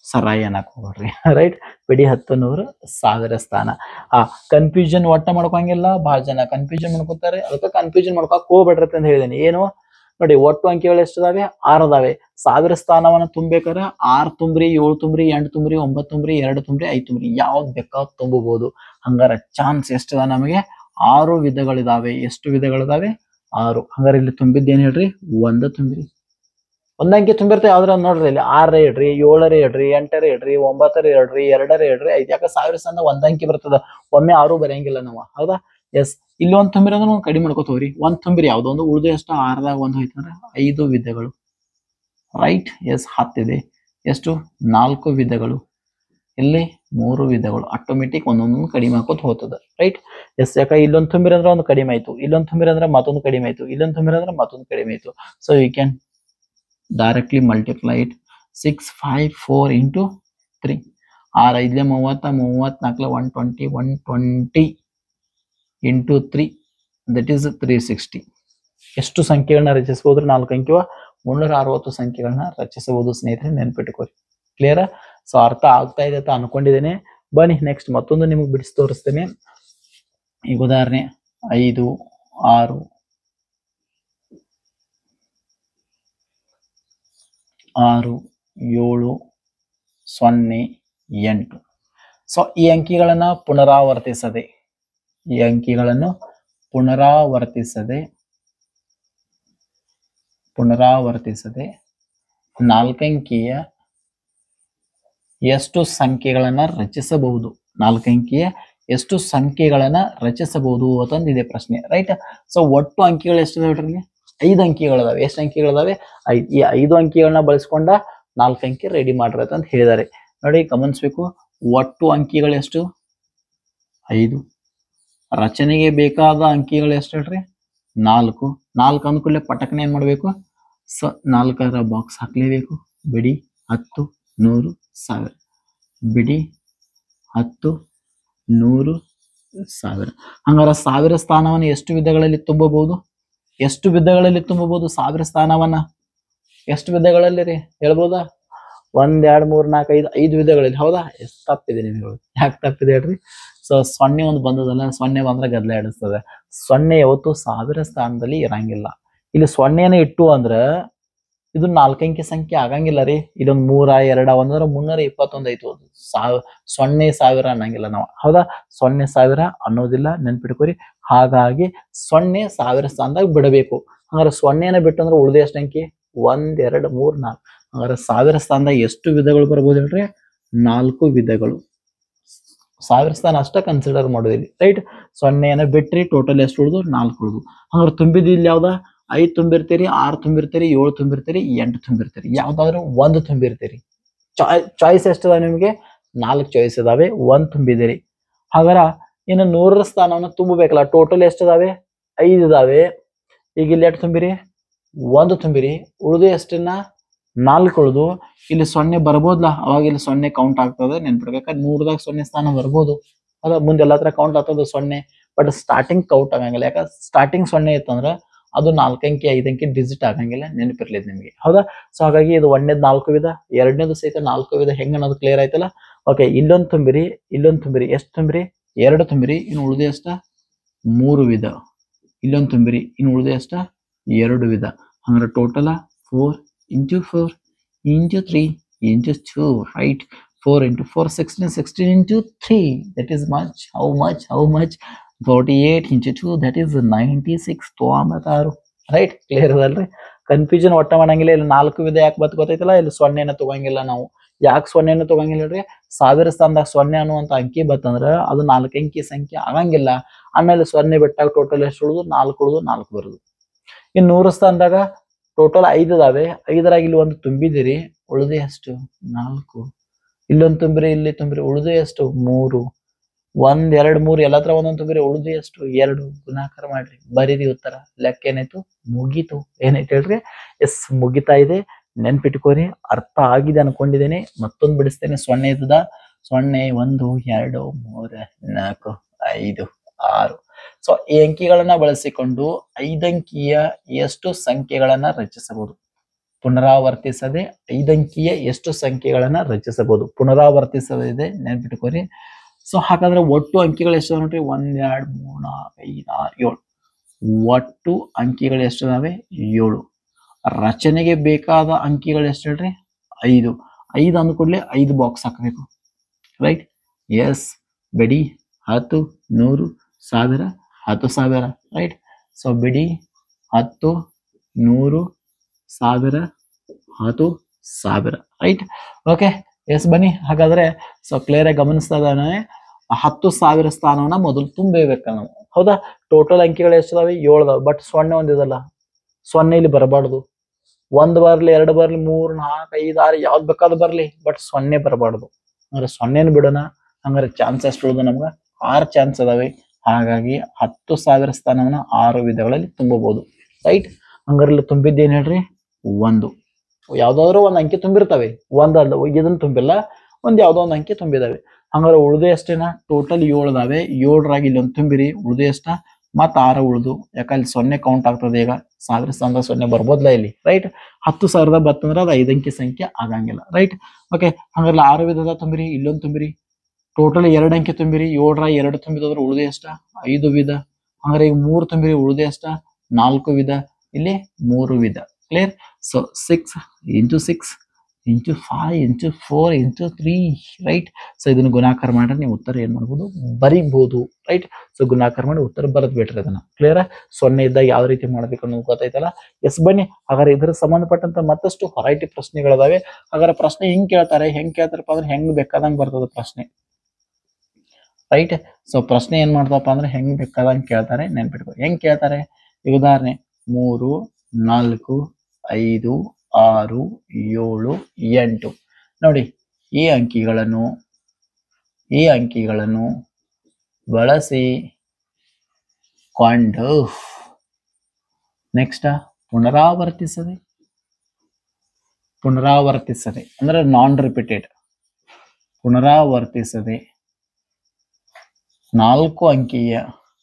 ಸರಾಯಿ ಅನ್ನಕ್ ಹೋಗ್ರಿ ರೈಟ್. ಬಿಡಿ ಹತ್ತು ನೂರು ಸಾವಿರ ಸ್ಥಾನ. ಆ ಕನ್ಫ್ಯೂಷನ್ ಒಟ್ಟ ಮಾಡ್ಕೊಂಗಿಲ್ಲ, ಬಹಳ ಜನ ಕನ್ಫ್ಯೂಷನ್ ಮಾಡ್ಕೊತಾರೆ. ಅದಕ್ಕೆ ಕನ್ಫ್ಯೂಷನ್ ಮಾಡ್ಕೊಕ್ ಹೋಗ್ಬೇಡ್ರಿ ಅಂತ ಹೇಳಿದೀನಿ. ಏನು ನೋಡಿ, ಒಟ್ಟು ಅಂಕಿಗಳು ಎಷ್ಟಿದಾವೆ? ಆರ್ ಅದಾವೆ. ಸಾವಿರ ಸ್ಥಾನವನ್ನ ತುಂಬೇಕಾರೆ ಆರ್ ತುಂಬ್ರಿ, ಏಳು ತುಂಬ್ರಿ, ಎಂಟು ತುಂಬ್ರಿ, ಒಂಬತ್ತು ತುಂಬ್ರಿ, ಎರಡು ತುಂಬ್ರಿ, ಐದು ತುಂಬ್ರಿ, ಯಾವ್ದು ಬೇಕಾದ್ ತುಂಬಬಹುದು. ಹಂಗಾರ ಚಾನ್ಸ್ ಎಷ್ಟಿದ? ನಮಗೆ ಆರು ವಿಧಗಳಿದಾವೆ. ಎಷ್ಟು ವಿಧಗಳಿದಾವೆ? ಆರು. ಹಂಗಾರೆ ಇಲ್ಲಿ ತುಂಬಿದ್ದೇನ್ ಹೇಳ್ರಿ? ಒಂದ ತುಂಬ್ರಿ. ಒಂದ್ ಅಂಕಿ ತುಂಬಿರ್ತೇವೆ ಯಾವ್ದ್ರ ನೋಡ್ರಿ. ಇಲ್ಲಿ ಆರರ ಇಡ್ರಿ, ಏಳರ ಇಡ್ರಿ, ಎಂಟರ ಇಡ್ರಿ, ಒಂಬತ್ತರ ಇಡ್ರಿ, ಎರಡರ ಇಡ್ರಿ, ಐದು. ಯಾಕೆ ಸಾವಿರ ಸ್ಥಾನ ಒಂದ್ ಅಂಕಿ ಬರ್ತದ, ಒಮ್ಮೆ ಆರು ಬರೆಯಂಗಿಲ್ಲ ನಾವು. ಹೌದಾ? ಎಸ್. ಇಲ್ಲಿ ಒಂದ್ ತುಂಬಿರ ಅಂದ್ರೆ ಒಂದ್ ಕಡಿಮೆ ಮಾಡ್ಕೋತ ಹೋಗ್ರಿ. ಒಂದ್ ತುಂಬಿರಿ ಯಾವ್ದು? ಒಂದು ಉಳಿದು ಎಷ್ಟು? ಆರದಾಗ ಒಂದು ಹೋಯ್ತಂದ್ರೆ ಐದು ವಿಧಗಳು. ರೈಟ್. ಎಸ್. ಹತ್ತಿದೆ. ಎಷ್ಟು? ನಾಲ್ಕು ವಿಧಗಳು. ಇಲ್ಲಿ ಮೂರು ವಿಧಗಳು. ಆಟೋಮೆಟಿಕ್ ಒಂದೊಂದೊಂದು ಕಡಿಮೆ ಹಾಕೋತ ಹೋಗ್ತದ. ರೈಟ್. ಎಸ್. ಯಾಕ ಇಲ್ಲೊಂದು ತುಂಬಿರ ಅಂದ್ರೆ ಒಂದು ಕಡಿಮೆ ಆಯ್ತು, ಇಲ್ಲೊಂದು ತುಂಬಿರ ಅಂದ್ರೆ ಮತ್ತೊಂದು ಕಡಿಮೆ ಆಯ್ತು, ಇಲ್ಲೊಂದು ತುಂಬಿರ ಅಂದ್ರೆ ಮತ್ತೊಂದು ಕಡಿಮೆ ಆಯ್ತು. So you can directly multiply it. six, five, four into three. ಆರ್ ಐದ್ಲೆ ಮೂವತ್ತ, ಮೂವತ್ನಾಲ್ಕಲೆ one twenty, one twenty into three, that is three sixty. ಎಷ್ಟು ಸಂಖ್ಯೆಗಳನ್ನ ರಚಿಸಬಹುದು? ನಾಲ್ಕು ಅಂಕಿವ ಮುನ್ನೂರ ಅರವತ್ತು ಸಂಖ್ಯೆಗಳನ್ನ ರಚಿಸಬಹುದು ಸ್ನೇಹಿತರೆ, ನೆನ್ಪಿಟ್ಟುಕೊರಿ. ಕ್ಲಿಯರ್? ಸೊ ಅರ್ಥ ಆಗ್ತಾ ಇದೆ ಅಂತ ಅನ್ಕೊಂಡಿದ್ದೇನೆ. ಬನ್ನಿ ನೆಕ್ಸ್ಟ್ ಮತ್ತೊಂದು ನಿಮಗೆ ಬಿಡಿಸಿ ತೋರಿಸ್ತೇನೆ. ಈಗ ಉದಾಹರಣೆ ಐದು, ಆರು, ಆರು, ಏಳು, ಸೊನ್ನೆ, ಎಂಟು. ಸೊ ಈ ಅಂಕಿಗಳನ್ನ ಪುನರಾವರ್ತಿಸದೆ ಈ ಅಂಕಿಗಳನ್ನು ಪುನರಾವರ್ತಿಸದೆ ಪುನರಾವರ್ತಿಸದೆ ನಾಲ್ಕಂಕಿಯ ಎಷ್ಟು ಸಂಖ್ಯೆಗಳನ್ನ ರಚಿಸಬಹುದು? ನಾಲ್ಕಂಕಿಯ ಎಷ್ಟು ಸಂಖ್ಯೆಗಳನ್ನ ರಚಿಸಬಹುದು ಅಂತಂದಿದೆ ಪ್ರಶ್ನೆ. ರೈಟ್. ಸೊ ಒಟ್ಟು ಅಂಕಿಗಳು ಎಷ್ಟು ನೋಡ್ರಿ? ಐದು ಅಂಕಿಗಳಿದಾವೆ. ಎಷ್ಟು ಅಂಕಿಗಳಿದಾವೆ? ಐದು. ಈ ಐದು ಅಂಕಿಗಳನ್ನ ಬಳಸ್ಕೊಂಡ ನಾಲ್ಕು ಅಂಕಿ ರೆಡಿ ಮಾಡ್ರಿ ಅಂತ ಹೇಳಿದ್ದಾರೆ. ನೋಡಿ, ಗಮನಿಸ್ಬೇಕು. ಒಟ್ಟು ಅಂಕಿಗಳು ಎಷ್ಟು? ಐದು. ರಚನೆಗೆ ಬೇಕಾದ ಅಂಕಿಗಳು ಎಷ್ಟು ಹೇಳ್ರಿ? ನಾಲ್ಕು. ನಾಲ್ಕು ಅಂದ್ಕೂಡಲೇ ಪಟಕನೆ ಏನ್ ಮಾಡ್ಬೇಕು? ಸ ನಾಲ್ಕರ ಬಾಕ್ಸ್ ಹಾಕ್ಲೇಬೇಕು. ಬಿಡಿ ಹತ್ತು, ನೂರು, ಸಾವಿರ. ಬಿಡಿ ಹತ್ತು, ನೂರು, ಸಾವಿರ. ಹಂಗಾರ ಸಾವಿರ ಸ್ಥಾನವನ್ನು ಎಷ್ಟು ವಿಧಗಳಲ್ಲಿ ತುಂಬಬಹುದು? ಎಷ್ಟು ವಿಧಗಳಲ್ಲಿ ತುಂಬಬಹುದು ಸಾವಿರ ಸ್ಥಾನವನ್ನ? ಎಷ್ಟು ವಿಧಗಳಲ್ಲಿ ರೀ ಹೇಳ್ಬೋದಾ? ಒಂದ್ ಎರಡ್ ಮೂರ್ ನಾಲ್ಕು ಐದು ಐದು ವಿಧಗಳಲ್ಲಿ. ಹೌದಾ? ಎಷ್ಟು ತಪ್ಪಿದೆ ನಿಮ್ಗೆ? ಯಾಕೆ ತಪ್ಪಿದೆ ಹೇಳ್ರಿ? ಸೊ ಸೊನ್ನೆ ಒಂದು ಬಂದದಲ್ಲ, ಸೊನ್ನೆ ಬಂದ್ರೆ ಗದ್ದಲ ಹಿಡಿಸ್ತದೆ. ಸೊನ್ನೆ ಯಾವತ್ತು ಸಾವಿರ ಸ್ಥಾನದಲ್ಲಿ ಇರಂಗಿಲ್ಲ. ಇಲ್ಲಿ ಸೊನ್ನೆನ ಇಟ್ಟು ಅಂದ್ರ ಇದು ನಾಲ್ಕಂಕಿ ಸಂಖ್ಯೆ ಆಗಂಗಿಲ್ಲ ರೀ. ಇದೊಂದ್ ಮೂರ ಎರಡ ಒಂದ್ರ ಮುನ್ನೂರ ಇಪ್ಪತ್ತೊಂದ್ ಐತು. ಸಾವ್ ಸೊನ್ನೆ ಸಾವಿರ ಅನ್ನಂಗಿಲ್ಲ ನಾವು. ಹೌದಾ? ಸೊನ್ನೆ ಸಾವಿರ ಅನ್ನೋದಿಲ್ಲ, ನೆನ್ಪಿಟ್ಕೋರಿ. ಹಾಗಾಗಿ ಸೊನ್ನೆ ಸಾವಿರ ಸ್ಥಾನದಾಗ ಬಿಡಬೇಕು. ಹಂಗಾರೆ ಸೊನ್ನೆನ ಬಿಟ್ಟು ಅಂದ್ರೆ ಉಳಿದ ಎಷ್ಟು ಅಂಕಿ? ಒಂದ್ ಎರಡ್ ಮೂರ್ ನಾಲ್ಕು. ಹಂಗಾರೆ ಸಾವಿರ ಸ್ಥಾನದಾಗ ಎಷ್ಟು ವಿಧಗಳು ಬರ್ಬೋದು ಹೇಳ್ರಿ? ನಾಲ್ಕು ವಿಧಗಳು. ಸಾವಿರ ಸ್ಥಾನ ಅಷ್ಟ ಕನ್ಸಿಡರ್ ಮಾಡೋದಿಲ್ಲ. ರೈಟ್. ಸೊನ್ನೆಯನ್ನ ಬಿಟ್ರಿ ಟೋಟಲ್ ಎಷ್ಟು ಉಳಿದು? ನಾಲ್ಕು ಉಳಿದು. ಹಂಗಾರೆ ತುಂಬಿದ ಇಲ್ಲಿ ಯಾವ್ದ? ಐದು ತುಂಬಿರ್ತೀರಿ, ಆರು ತುಂಬಿರ್ತೀರಿ, ಏಳು ತುಂಬಿರ್ತೀರಿ, ಎಂಟು ತುಂಬಿರ್ತೀರಿ. ಯಾವ್ದಾದ್ರು ಒಂದು ತುಂಬಿರ್ತೀರಿ. ಚಾಯ್ ಚಾಯ್ಸ್ ಎಷ್ಟದ ನಿಮ್ಗೆ? ನಾಲ್ಕು ಚಾಯ್ಸ್ ಇದಾವೆ, ಒಂದ್ ತುಂಬಿದಿರಿ. ಹಾಗಾರ ಇನ್ನು ನೂರರ ಸ್ಥಾನವನ್ನ ತುಂಬಬೇಕಲ್ಲ. ಟೋಟಲ್ ಎಷ್ಟಿದಾವೆ? ಐದು ಇದಾವೆ. ಈಗ ಇಲ್ಲಿ ಎಷ್ಟು ತುಂಬಿರಿ? ಒಂದು ತುಂಬಿರಿ. ಉಳಿದು ಎಷ್ಟನ್ನ? ನಾಲ್ಕು ಉಳಿದು. ಇಲ್ಲಿ ಸೊನ್ನೆ ಬರ್ಬೋದ್ಲ? ಅವಾಗ ಇಲ್ಲಿ ಸೊನ್ನೆ ಕೌಂಟ್ ಆಗ್ತದೆ, ನೆನ್ಪಿಡ್ಬೇಕ. ನೂರದಾಗ ಸೊನ್ನೆ ಸ್ಥಾನ ಬರ್ಬೋದು. ಅದ ಮುಂದೆ ಎಲ್ಲ ಹತ್ರ ಕೌಂಟ್ ಆಗ್ತದೆ ಸೊನ್ನೆ. ಬಟ್ ಸ್ಟಾರ್ಟಿಂಗ್ ಕೌಂಟ್ ಆಗಂಗಿಲ್ಲ. ಯಾಕ? ಸ್ಟಾರ್ಟಿಂಗ್ ಸೊನ್ನೆ ಇತ್ತಂದ್ರ ಅದು ನಾಲ್ಕಂಕಿ ಐದಂಕಿ ಡಿಜಿಟ್ ಆಗಂಗಿಲ್ಲ, ನೆನಪಿರ್ಲಿದ್ ನಿಮ್ಗೆ. ಹೌದಾ? ಸೊ ಹಾಗಾಗಿ ಇದು ಒಂದೇದ್ ನಾಲ್ಕು ವಿಧ, ಎರಡನೇದು ಸಹಿತ ನಾಲ್ಕು ವಿಧ. ಹೆಂಗ ಅನ್ನೋದು ಕ್ಲಿಯರ್ ಆಯ್ತಲ್ಲ? ಓಕೆ. ಇಲ್ಲೊಂದು ತುಂಬಿರಿ, ಇಲ್ಲೊಂದು ತುಂಬಿರಿ. ಎಷ್ಟು ತುಂಬಿರಿ? ಎರಡು ತುಂಬಿರಿ. ಇನ್ನು ಉಳಿದ ಎಷ್ಟ? ಮೂರು ವಿಧ. ಇಲ್ಲೊಂದು ತುಂಬಿರಿ. ಇನ್ನು ಉಳಿದ ಎಷ್ಟ? ಎರಡು ವಿಧ. ಹಂಗಾರೆ total four into four into three into two. Right. Four into four sixteen, sixteen into three, that is much. How much? How much? forty-eight into two, that is ninety-six. ತೊಂಬತ್ತಾರು. ರೈಟ್. ಕ್ಲಿಯರ್ ಅದಲ್ರಿ? ಕನ್ಫ್ಯೂಷನ್ ಒಟ್ಟ ಮಾಡಂಗಿಲ್ಲ. ಇಲ್ಲಿ ನಾಲ್ಕು ವಿಧ ಯಾಕೆ ಬತ್ ಗೊತ್ತೈತಲ್ಲ? ಇಲ್ಲಿ ಸೊನ್ನೆನ ತಗೊಂಗಿಲ್ಲ ನಾವು. ಯಾಕೆ ಸೊನ್ನೆನ ತಗೊಂಗಿಲ್ಲ ಹೇಳ್ರಿ? ಸಾವಿರ ಸ್ಥಾನದಾಗ ಸೊನ್ನೆ ಅನ್ನುವಂತ ಅಂಕಿ ಬತ್ತಂದ್ರ ಅದು ನಾಲ್ಕು ಅಂಕಿ ಸಂಖ್ಯೆ ಆಗಂಗಿಲ್ಲ. ಆಮೇಲೆ ಸೊನ್ನೆ ಬಿಟ್ಟಾಗ ಟೋಟಲ್ ಎಷ್ಟು ಉಳಿದು? ನಾಲ್ಕು ಉಳಿದು ನಾಲ್ಕು ಬರುದು. ಇನ್ನು ನೂರು ಸ್ಥಾನದಾಗ ಟೋಟಲ್ ಐದು ಇದಾವೆ. ಐದರಾಗ ಇಲ್ಲಿ ಒಂದು ತುಂಬಿದಿರಿ, ಉಳಿದು ಎಷ್ಟು? ನಾಲ್ಕು. ಇಲ್ಲೊಂದು ತುಂಬಿರಿ, ಇಲ್ಲಿ ತುಂಬಿರಿ, ಉಳಿದು ಎಷ್ಟು? ಮೂರು. ಒಂದ್ ಎರಡ್ ಮೂರ್ ಎಲ್ಲ ಹತ್ರ ಒಂದೊಂದು ತುಂಬಿರಿ, ಉಳಿದು ಎಷ್ಟು? ಎರಡು. ಗುಣಾಕಾರ ಮಾಡ್ರಿ, ಬರೀರಿ ಉತ್ತರ. ಲೆಕ್ಕ ಏನಾಯ್ತು? ಮುಗೀತು. ಏನಾಯ್ತು ಹೇಳ್ರಿ? ಎಸ್, ಮುಗಿತಾ ಇದೆ. ನೆನ್ಪಿಟ್ಕೋರಿ. ಅರ್ಥ ಆಗಿದೆ ಅನ್ಕೊಂಡಿದ್ದೇನೆ. ಮತ್ತೊಂದು ಬಿಡಿಸ್ತೇನೆ. ಸೊನ್ನೆ ಇದ್ದದ. ಸೊನ್ನೆ ಒಂದು ಎರಡು ಮೂರು ನಾಲ್ಕು ಐದು ಆರು. ಸೊ ಈ ಅಂಕಿಗಳನ್ನ ಬಳಸಿಕೊಂಡು ಐದಂಕಿಯ ಎಷ್ಟು ಸಂಖ್ಯೆಗಳನ್ನ ರಚಿಸಬಹುದು? ಪುನರಾವರ್ತಿಸದೆ ಐದಂಕಿಯ ಎಷ್ಟು ಸಂಖ್ಯೆಗಳನ್ನ ರಚಿಸಬಹುದು. ಪುನರಾವರ್ತಿಸದೆ ನೆನ್ಪಿಟ್ಕೋರಿ. ಸೊ ಹಾಗಾದ್ರೆ ಒಟ್ಟು ಅಂಕಿಗಳು ಎಷ್ಟು ನೋಡ್ರಿ, ಒಂದ್ ಎರಡ್ ಮೂರ್ ನಾಲ್ಕು ಐದು ಆರು ಏಳು. ಒಟ್ಟು ಅಂಕಿಗಳು ಎಷ್ಟಿದಾವೆ, ಏಳು. ರಚನೆಗೆ ಬೇಕಾದ ಅಂಕಿಗಳು ಎಷ್ಟು ಹೇಳ್ರಿ, ಐದು. ಐದು ಅಂದ್ಕೂಡ್ಲೆ ಐದು ಬಾಕ್ಸ್ ಹಾಕಬೇಕು. Right, yes. ಬಿಡಿ, ಹತ್ತು, ನೂರು, ಸಾವಿರ, ಹತ್ತು ಸಾವಿರ. ರೈಟ್, ಸೊ ಬಿಡಿ, ಹತ್ತು, ನೂರು, ಸಾವಿರ, ಹತ್ತು ಸಾವಿರ. Right, okay. ಎಸ್, ಬನ್ನಿ ಹಾಗಾದ್ರೆ. ಸೊ ಕ್ಲಿಯರ್ ಆಗಿ ಗಮನಿಸ್ತಾ ಇದ್ದಾನೆ. ಹತ್ತು ಸಾವಿರ ಸ್ಥಾನವನ್ನ ಮೊದಲು ತುಂಬಬೇಕು ನಾವು. ಹೌದಾ? ಟೋಟಲ್ ಅಂಕಿಗಳು ಎಷ್ಟಿದಾವೆ, ಏಳ್ದಾವೆ. ಬಟ್ ಸೊನ್ನೆ ಒಂದಿದಲ್ಲ, ಸೊನ್ನೆ ಇಲ್ಲಿ ಬರಬಾರ್ದು. ಒಂದ್ ಬರ್ಲಿ, ಎರಡು ಬರ್ಲಿ, ಮೂರ್ ನಾಲ್ಕು ಐದು ಆರು ಯಾವ್ದು ಬೇಕಾದ್ರೂ ಬರ್ಲಿ, ಬಟ್ ಸೊನ್ನೆ ಬರಬಾರ್ದು. ಅಂದ್ರೆ ಸೊನ್ನೆನ ಬಿಡೋಣ. ಹಂಗಾರೆ ಚಾನ್ಸ್ ಎಷ್ಟು ಉಳಿದು ನಮ್ಗೆ, ಆರು ಚಾನ್ಸ್ ಅದಾವೆ. ಹಾಗಾಗಿ ಹತ್ತು ಸಾವಿರ ಸ್ಥಾನವನ್ನ ಆರು ವಿಧಗಳಲ್ಲಿ ತುಂಬಬಹುದು. ರೈಟ್, ಹಂಗಾರಲ್ಲಿ ತುಂಬಿದ್ದೇನು ಹೇಳ್ರಿ, ಒಂದು. ಯಾವ್ದಾದ್ರು ಒಂದ್ ಅಂಕಿ ತುಂಬಿರ್ತವೆ, ಒಂದಲ್ಲ ಇದನ್ನ ತುಂಬಿಲ್ಲ, ಒಂದ್ ಯಾವ್ದೋ ಒಂದ್ ಅಂಕಿ ತುಂಬಿದಾವೆ. ಹಂಗಾರೆ ಉಳ್ದು ಎಷ್ಟೇನ, ಟೋಟಲ್ ಏಳ್ದಾವೆ. ಏಳರಾಗಿ ಇಲ್ಲಿ ಒಂದು ತುಂಬಿರಿ, ಉಳ್ದು ಎಷ್ಟ, ಮತ್ತ ಆರು ಉಳ್ದು. ಯಾಕಂದ್ರೆ ಸೊನ್ನೆ ಕೌಂಟ್ ಆಗ್ತದೆ. ಈಗ ಸಾವಿರ ಸ್ಥಾನದ ಸೊನ್ನೆ ಬರ್ಬೋದ್ಲ ಇಲ್ಲಿ. ರೈಟ್, ಹತ್ತು ಸಾವಿರದ ಬತ್ತಂದ್ರೆ ಅದು ಐದಂಕಿ ಸಂಖ್ಯೆ ಆಗಂಗಿಲ್ಲ. Right, okay. ಹಂಗಾರೆ ಆರು ವಿಧದ ತುಂಬಿರಿ, ಇಲ್ಲೊಂದು ತುಂಬಿರಿ. ಟೋಟಲ್ ಎರಡು ಅಂಕಿ ತುಂಬಿರಿ, ಏಳರ ಎರಡು ತುಂಬಿದ್ರೆ ಉಳ್ದು ಎಷ್ಟ, ಐದು ವಿಧ. ಹಂಗಾರೆ ಈಗ ಮೂರು ತುಂಬಿರಿ, ಉಳ್ದು ಎಷ್ಟ, ನಾಲ್ಕು ವಿಧ. ಇಲ್ಲಿ ಮೂರು ವಿಧ. Clear? So six into six into five into four into three. Right, so ಇದನ್ನು ಗುಣಾಕಾರ ಮಾಡ್ರೆ ನೀವು ಉತ್ತರ ಏನ್ ಮಾಡ್ಬೋದು, ಬರೀಬಹುದು. ರೈಟ್, ಸೊ ಗುಣಾಕಾರ ಮಾಡಿ ಉತ್ತರ ಬರದ್ ಬಿಟ್ರಿ ಅದನ್ನ. ಕ್ಲಿಯರ್? ಸೊನ್ನೆ ಇದ್ದಾಗ ಯಾವ ರೀತಿ ಮಾಡ್ಬೇಕು ಅನ್ನೋದು ಗೊತ್ತಾಯ್ತಲ್ಲ. ಎಸ್, ಬನ್ನಿ ಹಾಗಾದ್ರೆ ಇದ್ರ ಸಂಬಂಧಪಟ್ಟಂತ ಮತ್ತಷ್ಟು ವೆರೈಟಿ ಪ್ರಶ್ನೆಗಳಿದಾವೆ. ಹಾಗಾದ್ರೆ ಪ್ರಶ್ನೆ ಹೆಂಗ್ ಕೇಳ್ತಾರೆ, ಹೆಂಗ್ ಕೇಳ್ತಾರಪ್ಪ ಅಂದ್ರೆ ಹೆಂಗ್ ಬೇಕಾದಂಗ್ ಬರ್ತದ ಪ್ರಶ್ನೆ. ರೈಟ್, ಸೊ ಪ್ರಶ್ನೆ ಏನ್ ಮಾಡ್ತಪ್ಪ ಅಂದ್ರೆ ಹೆಂಗ್ ಬೇಕಾದಂಗ್ ಕೇಳ್ತಾರೆ, ನೆನ್ಪಿಟ್ಕೊ. ಹೆಂಗ್ ಕೇಳ್ತಾರೆ, ಈಗ ಉದಾಹರಣೆ ಮೂರು, ನಾಲ್ಕು, ಐದು, ಆರು, ಏಳು, ಎಂಟು. ನೋಡಿ, ಈ ಅಂಕಿಗಳನ್ನು ಈ ಅಂಕಿಗಳನ್ನು ಬಳಸಿ ಕೊಂಡು ನೆಕ್ಸ್ಟ್ ಪುನರಾವರ್ತಿಸದೆ ಪುನರಾವರ್ತಿಸದೆ ಅಂದ್ರೆ ನಾನ್ ರಿಪೀಟೆಡ್. ಪುನರಾವರ್ತಿಸದೆ ನಾಲ್ಕು ಅಂಕಿಯ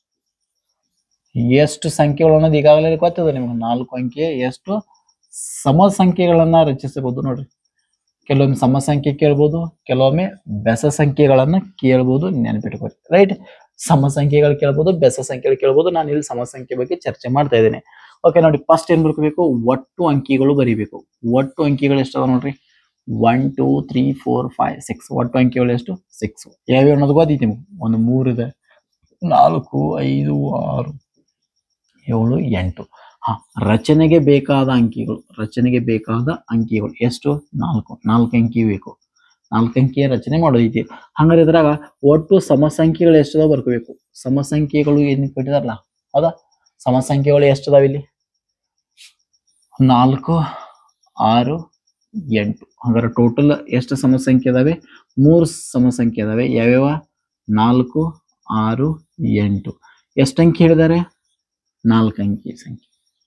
ಎಷ್ಟು ಸಂಖ್ಯೆಗಳು ಅನ್ನೋದು ಈಗಾಗಲೇ ಗೊತ್ತಿದೆ ನಿಮ್ಗೆ. ನಾಲ್ಕು ಅಂಕಿಯ ಎಷ್ಟು ಸಮ ಸಂಖ್ಯೆಗಳನ್ನ ರಚಿಸಬಹುದು. ನೋಡ್ರಿ, ಕೆಲವೊಮ್ಮೆ ಸಮ ಸಂಖ್ಯೆ ಕೇಳ್ಬೋದು, ಕೆಲವೊಮ್ಮೆ ಬೆಸ ಸಂಖ್ಯೆಗಳನ್ನ ಕೇಳ್ಬೋದು. ನೆನಪಿಟ್ಕೊಳ್ಳಿ. ರೈಟ್, ಸಮ ಸಂಖ್ಯೆಗಳು ಕೇಳ್ಬೋದು, ಬೆಸ ಸಂಖ್ಯೆಗಳು ಕೇಳ್ಬೋದು. ನಾನು ಇಲ್ಲಿ ಸಮ ಸಂಖ್ಯೆ ಬಗ್ಗೆ ಚರ್ಚೆ ಮಾಡ್ತಾ ಇದ್ದೇನೆ. ಓಕೆ, ನೋಡಿ, ಫಸ್ಟ್ ಏನ್ ಬರ್ಕೋಬೇಕು, ಒಟ್ಟು ಅಂಕಿಗಳು ಬರೀಬೇಕು. ಒಟ್ಟು ಅಂಕಿಗಳು ಎಷ್ಟದ ನೋಡ್ರಿ, one two three four five six. ಒಟ್ಟು ಅಂಕಿಗಳು ಎಷ್ಟು, ಸಿಕ್ಸ್. ಯಾವ್ಯಾವ ಅನ್ನೋದು ಗೊತ್ತೈತಿ ನಿಮ್ಗೆ. ಒಂದು ಮೂರು ಇದೆ, ನಾಲ್ಕು, ಐದು, ಆರು, ಏಳು, ಎಂಟು. ಹಾ, ರಚನೆಗೆ ಬೇಕಾದ ಅಂಕಿಗಳು ರಚನೆಗೆ ಬೇಕಾದ ಅಂಕಿಗಳು ಎಷ್ಟು, ನಾಲ್ಕು. ನಾಲ್ಕು ಅಂಕಿ ಬೇಕು. ನಾಲ್ಕು ಅಂಕಿಯ ರಚನೆ ಮಾಡೋದೈತಿ. ಹಂಗಾರೆ ಇದ್ರಾಗ ಒಟ್ಟು ಸಮಸಂಖ್ಯೆಗಳು ಎಷ್ಟದ ಬರ್ಕೋಬೇಕು. ಸಮಸಂಖ್ಯೆಗಳು ಏನ್ ಕೊಟ್ಟಿದಾರಲ್ಲ, ಹೌದಾ? ಸಮಸಂಖ್ಯೆಗಳು ಎಷ್ಟದಾವ ಇಲ್ಲಿ, ನಾಲ್ಕು, ಆರು, ಎಂಟು. ಹಂಗಾರೆ ಟೋಟಲ್ ಎಷ್ಟು ಸಮಸಂಖ್ಯೆ ಇದಾವೆ, ಮೂರು ಸಮಸಂಖ್ಯೆ ಇದಾವೆ. ಯಾವ್ಯಾವ, ನಾಲ್ಕು, ಆರು, ಎಂಟು. ಎಷ್ಟು ಅಂಕಿ ಹೇಳಿದ್ದಾರೆ, ನಾಲ್ಕು ಅಂಕಿ ಸಂಖ್ಯೆ.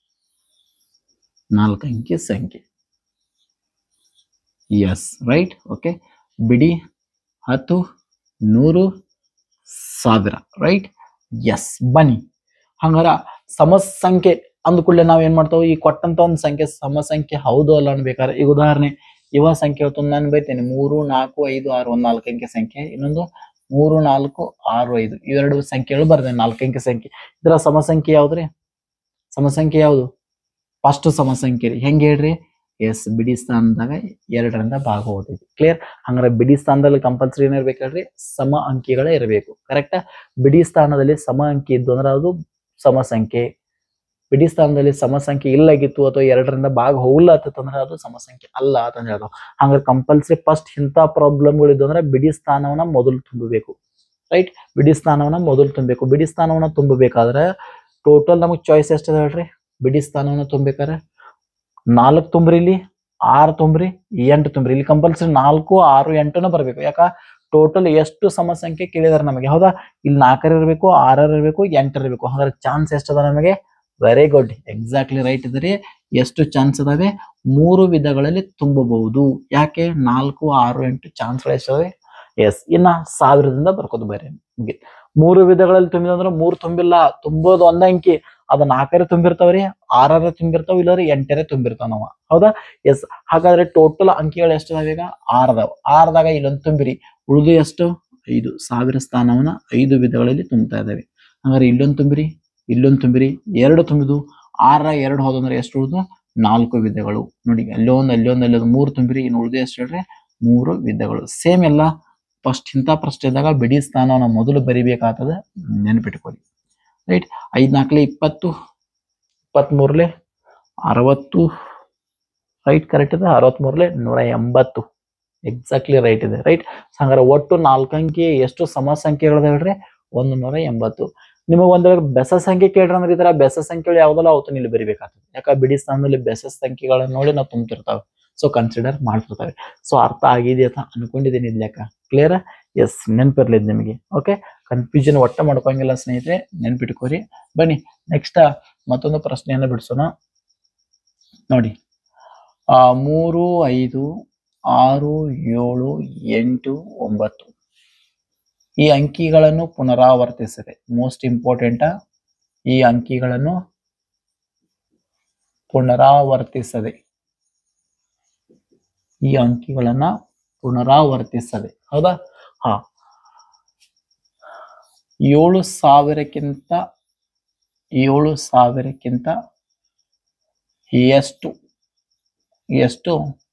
ನಾಲ್ಕು ಅಂಕಿ ಸಂಖ್ಯೆ. Yes, right, okay. ಬಿಡಿ, ಹತ್ತು, ನೂರು, ಸಾವಿರ. Right, yes. ಬನ್ನಿ ಹಂಗಾರ ಸಮಸಂಖ್ಯೆ ಅಂದ್ಕೂಡ್ಲೆ ನಾವ್ ಏನ್ ಮಾಡ್ತಾವ, ಈ ಕೊಟ್ಟಂತ ಒಂದು ಸಂಖ್ಯೆ ಸಮಸಂಖ್ಯೆ ಹೌದು ಅಲ್ಲ ಅನ್ಬೇಕಾದ್ರೆ, ಈಗ ಉದಾಹರಣೆ ಇವ ಸಂಖ್ಯೆ ಹೊತ್ತು ನಾನು ಬೈತೇನೆ, ಮೂರು, ನಾಲ್ಕು, ಐದು, ಆರು, ಒಂದ್ ನಾಲ್ಕು ಅಂಕಿ ಸಂಖ್ಯೆ. ಇನ್ನೊಂದು ಮೂರು, ನಾಲ್ಕು, ಆರು, ಐದು. ಇವೆರಡು ಸಂಖ್ಯೆಗಳು ಬರ್ತೇನೆ, ನಾಲ್ಕು ಅಂಕಿ ಸಂಖ್ಯೆ. ಇದರ ಸಮಸಂಖ್ಯೆ ಯಾವ್ದ್ರಿ, ಸಮಸಂಖ್ಯೆ ಯಾವುದು, ಫಸ್ಟ್ ಸಮಸಂಖ್ಯೆ ರೀ. ಹೆಂಗ್ ಹೇಳ್ರಿ, ಎಸ್, ಬಿಡಿ ಸ್ಥಾನದಾಗ ಎರಡರಿಂದ ಭಾಗ ಹೋಗ್ತೈತಿ. ಕ್ಲಿಯರ್? ಹಂಗಾರೆ ಬಿಡಿ ಸ್ಥಾನದಲ್ಲಿ ಕಂಪಲ್ಸರಿ ಏನಿರ್ಬೇಕು ಹೇಳ್ರಿ, ಸಮ ಅಂಕಿಗಳೇ ಇರಬೇಕು. ಕರೆಕ್ಟಾ? ಬಿಡಿ ಸ್ಥಾನದಲ್ಲಿ ಸಮ ಅಂಕಿ ಇದ್ದು ಅಂದ್ರೆ ಅದು ಸಮಸಂಖ್ಯೆ. ಬಿಡಿ ಸ್ಥಾನದಲ್ಲಿ ಸಮಸಂಖ್ಯೆ ಇಲ್ಲಾಗಿತ್ತು ಅಥವಾ ಎರಡರಿಂದ ಭಾಗ ಹೋಗ್ಲತ್ತಂದ್ರೆ ಅದು ಸಮಸಂಖ್ಯೆ ಅಲ್ಲ ಅಂತ ಹೇಳ್ತಾವ. ಹಂಗಾರೆ ಕಂಪಲ್ಸರಿ ಫಸ್ಟ್ ಇಂಥ ಪ್ರಾಬ್ಲಮ್ಗಳು ಇದ್ದು ಅಂದ್ರೆ ಬಿಡಿ ಸ್ಥಾನವನ್ನ ಮೊದಲು ತುಂಬಬೇಕು. ರೈಟ್, ಬಿಡಿ ಸ್ಥಾನವನ್ನ ಮೊದಲು ತುಂಬಬೇಕು. ಬಿಡಿ ಸ್ಥಾನವನ್ನ ತುಂಬಬೇಕಾದ್ರೆ ಟೋಟಲ್ ನಮಗ್ ಚಾಯ್ಸ್ ಎಷ್ಟದ ಹೇಳ್ರಿ, ಬಿಡಿ ಸ್ಥಾನವನ್ನ ತುಂಬಬೇಕಾದ್ರೆ ನಾಲ್ಕು ತುಂಬ್ರಿ, ಇಲ್ಲಿ ಆರು ತುಂಬ್ರಿ, ಎಂಟು ತುಂಬ್ರಿ. ಇಲ್ಲಿ ಕಂಪಲ್ಸರಿ ನಾಲ್ಕು, ಆರು, ಎಂಟುನ ಬರ್ಬೇಕು. ಯಾಕ, ಟೋಟಲ್ ಎಷ್ಟು ಸಮಸಂಖ್ಯೆ ಕೇಳಿದಾರೆ ನಮಗೆ. ಹೌದಾ? ಇಲ್ಲಿ ನಾಲ್ಕರ ಇರಬೇಕು, ಆರರ ಇರಬೇಕು, ಎಂಟರ ಇರಬೇಕು. ಹಾಗಾದ್ರೆ ಚಾನ್ಸ್ ಎಷ್ಟದ ನಮಗೆ, ವೆರಿ ಗುಡ್, ಎಕ್ಸಾಕ್ಟ್ಲಿ ರೈಟ್ ಇದ್ರಿ. ಎಷ್ಟು ಚಾನ್ಸ್ ಅದಾವೆ, ಮೂರು ವಿಧಗಳಲ್ಲಿ ತುಂಬಬಹುದು. ಯಾಕೆ, ನಾಲ್ಕು, ಆರು, ಎಂಟು ಚಾನ್ಸ್ಗಳು ಎಷ್ಟವೆ, ಎಸ್. ಇನ್ನ ಸಾವಿರದಿಂದ ಬರ್ಕೋದು ಬೇರೆ. ಮೂರು ವಿಧಗಳಲ್ಲಿ ತುಂಬಿದಂದ್ರೆ ಮೂರು ತುಂಬಿಲ್ಲ, ತುಂಬೋದು ಒಂದ್ ಅಂಕಿ. ಅದ ನಾಲ್ಕರೆ ತುಂಬಿರ್ತಾವ್ರಿ, ಆರರ ತುಂಬಿರ್ತಾವ, ಇಲ್ಲರಿ ಎಂಟರೆ ತುಂಬಿರ್ತಾವ ನಾವ. ಹೌದಾ? ಎಸ್. ಹಾಗಾದ್ರೆ ಟೋಟಲ್ ಅಂಕಿಗಳು ಎಷ್ಟು ಅದಾವ? ಈಗ ಆರದಾವ. ಆರದಾಗ ಇಲ್ಲೊಂದು ತುಂಬಿರಿ, ಉಳಿದು ಎಷ್ಟು? ಐದು. ಸಾವಿರ ಸ್ಥಾನವನ್ನ ಐದು ವಿಧಗಳಲ್ಲಿ ತುಂಬ್ತಾ ಇದ್ದಾವೆ. ಹಾಗಾದ್ರೆ ಇಲ್ಲೊಂದು ತುಂಬಿರಿ, ಇಲ್ಲೊಂದು ತುಂಬಿರಿ, ಎರಡು ತುಂಬಿದು, ಆರ ಎರಡು ಹೋದಂದ್ರೆ ಎಷ್ಟು ಉಳಿದು? ನಾಲ್ಕು ವಿಧಗಳು. ನೋಡಿ, ಅಲ್ಲೊಂದು ಅಲ್ಲೊಂದು ಅಲ್ಲೊಂದು ಮೂರು ತುಂಬಿರಿ, ಇನ್ನು ಉಳಿದು ಎಷ್ಟು ಹೇಳ್ರಿ? ಮೂರು ವಿಧಗಳು. ಸೇಮ್ ಎಲ್ಲ ಫಸ್ಟ್ ಇಂಥ ಪ್ರಶ್ನೆ ಇದ್ದಾಗ ಬಿಡಿ ಸ್ಥಾನವನ್ನ ಮೊದಲು ಬರಿಬೇಕಾಗ್ತದ, ನೆನ್ಪಿಟ್ಕೊಳ್ಳಿ. ರೈಟ್. ಐದ್ ನಾಲ್ಕಲೆ ಇಪ್ಪತ್ತು, ಇಪ್ಪತ್ತ್ ಮೂರ್ಲೆ ಅರವತ್ತು, ರೈಟ್ ಕರೆಕ್ಟ್ ಇದೆ. ಅರವತ್ತ್ ಮೂರ್ಲೆ ನೂರ ಎಂಬತ್ತು, ಎಕ್ಸಾಕ್ಟ್ಲಿ ರೈಟ್ ಇದೆ. ರೈಟ್. ಹಂಗಾರೆ ಒಟ್ಟು ನಾಲ್ಕು ಅಂಕಿ ಎಷ್ಟು ಸಮ ಸಂಖ್ಯೆಗಳಿದಾವೆ ಹೇಳ್ರಿ? ಒಂದು ನೂರ ಎಂಬತ್ತು. ನಿಮಗೆ ಒಂದ್ ವೇಳೆ ಬೆಸ ಸಂಖ್ಯೆ ಕೇಳ್ರಿ ಅಂದ್ರೆ ಈ ತರ ಬೆಸ ಸಂಖ್ಯೆಗಳು ಯಾವ್ದಲ್ಲ ಅವತ್ತು ಇಲ್ಲಿ ಬರಿಬೇಕಾಗ್ತದೆ. ಯಾಕ ಬಿಡಿ ಸ್ಥಾನದಲ್ಲಿ ಬೆಸ ಸಂಖ್ಯೆಗಳನ್ನ ನೋಡಿ ನಾವು ತುಂಬ್ತಿರ್ತಾವೆ, ಸೊ ಕನ್ಸಿಡರ್ ಮಾಡ್ತಿರ್ತವೆ. ಸೊ ಅರ್ಥ ಆಗಿದೆ ಅಂತ ಅನ್ಕೊಂಡಿದ್ದೀನಿ ಇದ್ಯಾಕ. ಕ್ಲಿಯರ್? ಎಸ್, ನೆನ್ಪಿರ್ಲಿ ನಿಮಗೆ. ಓಕೆ, ಕನ್ಫ್ಯೂಷನ್ ಒಟ್ಟ ಮಾಡ್ಕೊಂಗಿಲ್ಲ ಸ್ನೇಹಿತರೆ, ನೆನ್ಪಿಟ್ಕೋರಿ. ಬನ್ನಿ ನೆಕ್ಸ್ಟ್ ಮತ್ತೊಂದು ಪ್ರಶ್ನೆಯನ್ನ ಬಿಡಿಸೋಣ. ನೋಡಿ, ಆ ಮೂರು ಐದು ಆರು ಏಳು ಎಂಟು ಒಂಬತ್ತು ಈ ಅಂಕಿಗಳನ್ನು ಪುನರಾವರ್ತಿಸಿದೆ. ಮೋಸ್ಟ್ ಇಂಪಾರ್ಟೆಂಟ್, ಈ ಅಂಕಿಗಳನ್ನು ಪುನರಾವರ್ತಿಸದೆ ಈ ಅಂಕಿಗಳನ್ನ ಪುನರಾವರ್ತಿಸದೆ ಹೌದಾ? ಹಾ, ಏಳು ಸಾವಿರಕ್ಕಿಂತ ಏಳು ಸಾವಿರಕ್ಕಿಂತ ಎಷ್ಟು ಎಷ್ಟು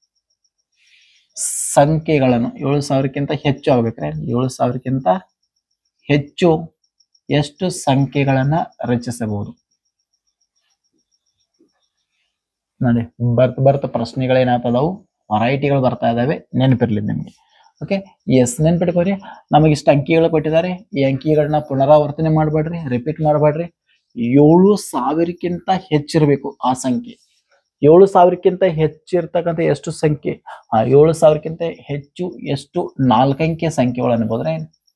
ಸಂಖ್ಯೆಗಳನ್ನು ಏಳು ಸಾವಿರಕ್ಕಿಂತ ಹೆಚ್ಚು ಆಗ್ಬೇಕ್ರೆ ಏಳು ಸಾವಿರಕ್ಕಿಂತ ಹೆಚ್ಚು ಎಷ್ಟು ಸಂಖ್ಯೆಗಳನ್ನ ರಚಿಸಬಹುದು? ನೋಡಿ, ಬರ್ತ ಬರ್ತ ಪ್ರಶ್ನೆಗಳೇನಾಗ್ತದವು, ವೆರೈಟಿಗಳು ಬರ್ತಾ ಇದಾವೆ, ನೆನಪಿರ್ಲಿ ನಿಮ್ಗೆ. ಓಕೆ, ಎಸ್, ನೆನ್ಪಿಟ್ಕೋರಿ. ನಮಗೆ ಇಷ್ಟು ಅಂಕಿಗಳು ಕೊಟ್ಟಿದ್ದಾರೆ, ಈ ಅಂಕಿಗಳನ್ನ ಪುನರಾವರ್ತನೆ ಮಾಡಬೇಡ್ರಿ, ರಿಪೀಟ್ ಮಾಡಬೇಡ್ರಿ. ಏಳು ಸಾವಿರಕ್ಕಿಂತ ಹೆಚ್ಚಿರ್ಬೇಕು ಆ ಸಂಖ್ಯೆ. ಏಳು ಸಾವಿರಕ್ಕಿಂತ ಹೆಚ್ಚಿರ್ತಕ್ಕಂಥ ಎಷ್ಟು ಸಂಖ್ಯೆ? ಆ ಏಳು ಸಾವಿರಕ್ಕಿಂತ ಹೆಚ್ಚು ಎಷ್ಟು ನಾಲ್ಕಂಕಿಯ ಸಂಖ್ಯೆಗಳು ಅನ್ಬೋದ್ರೆ,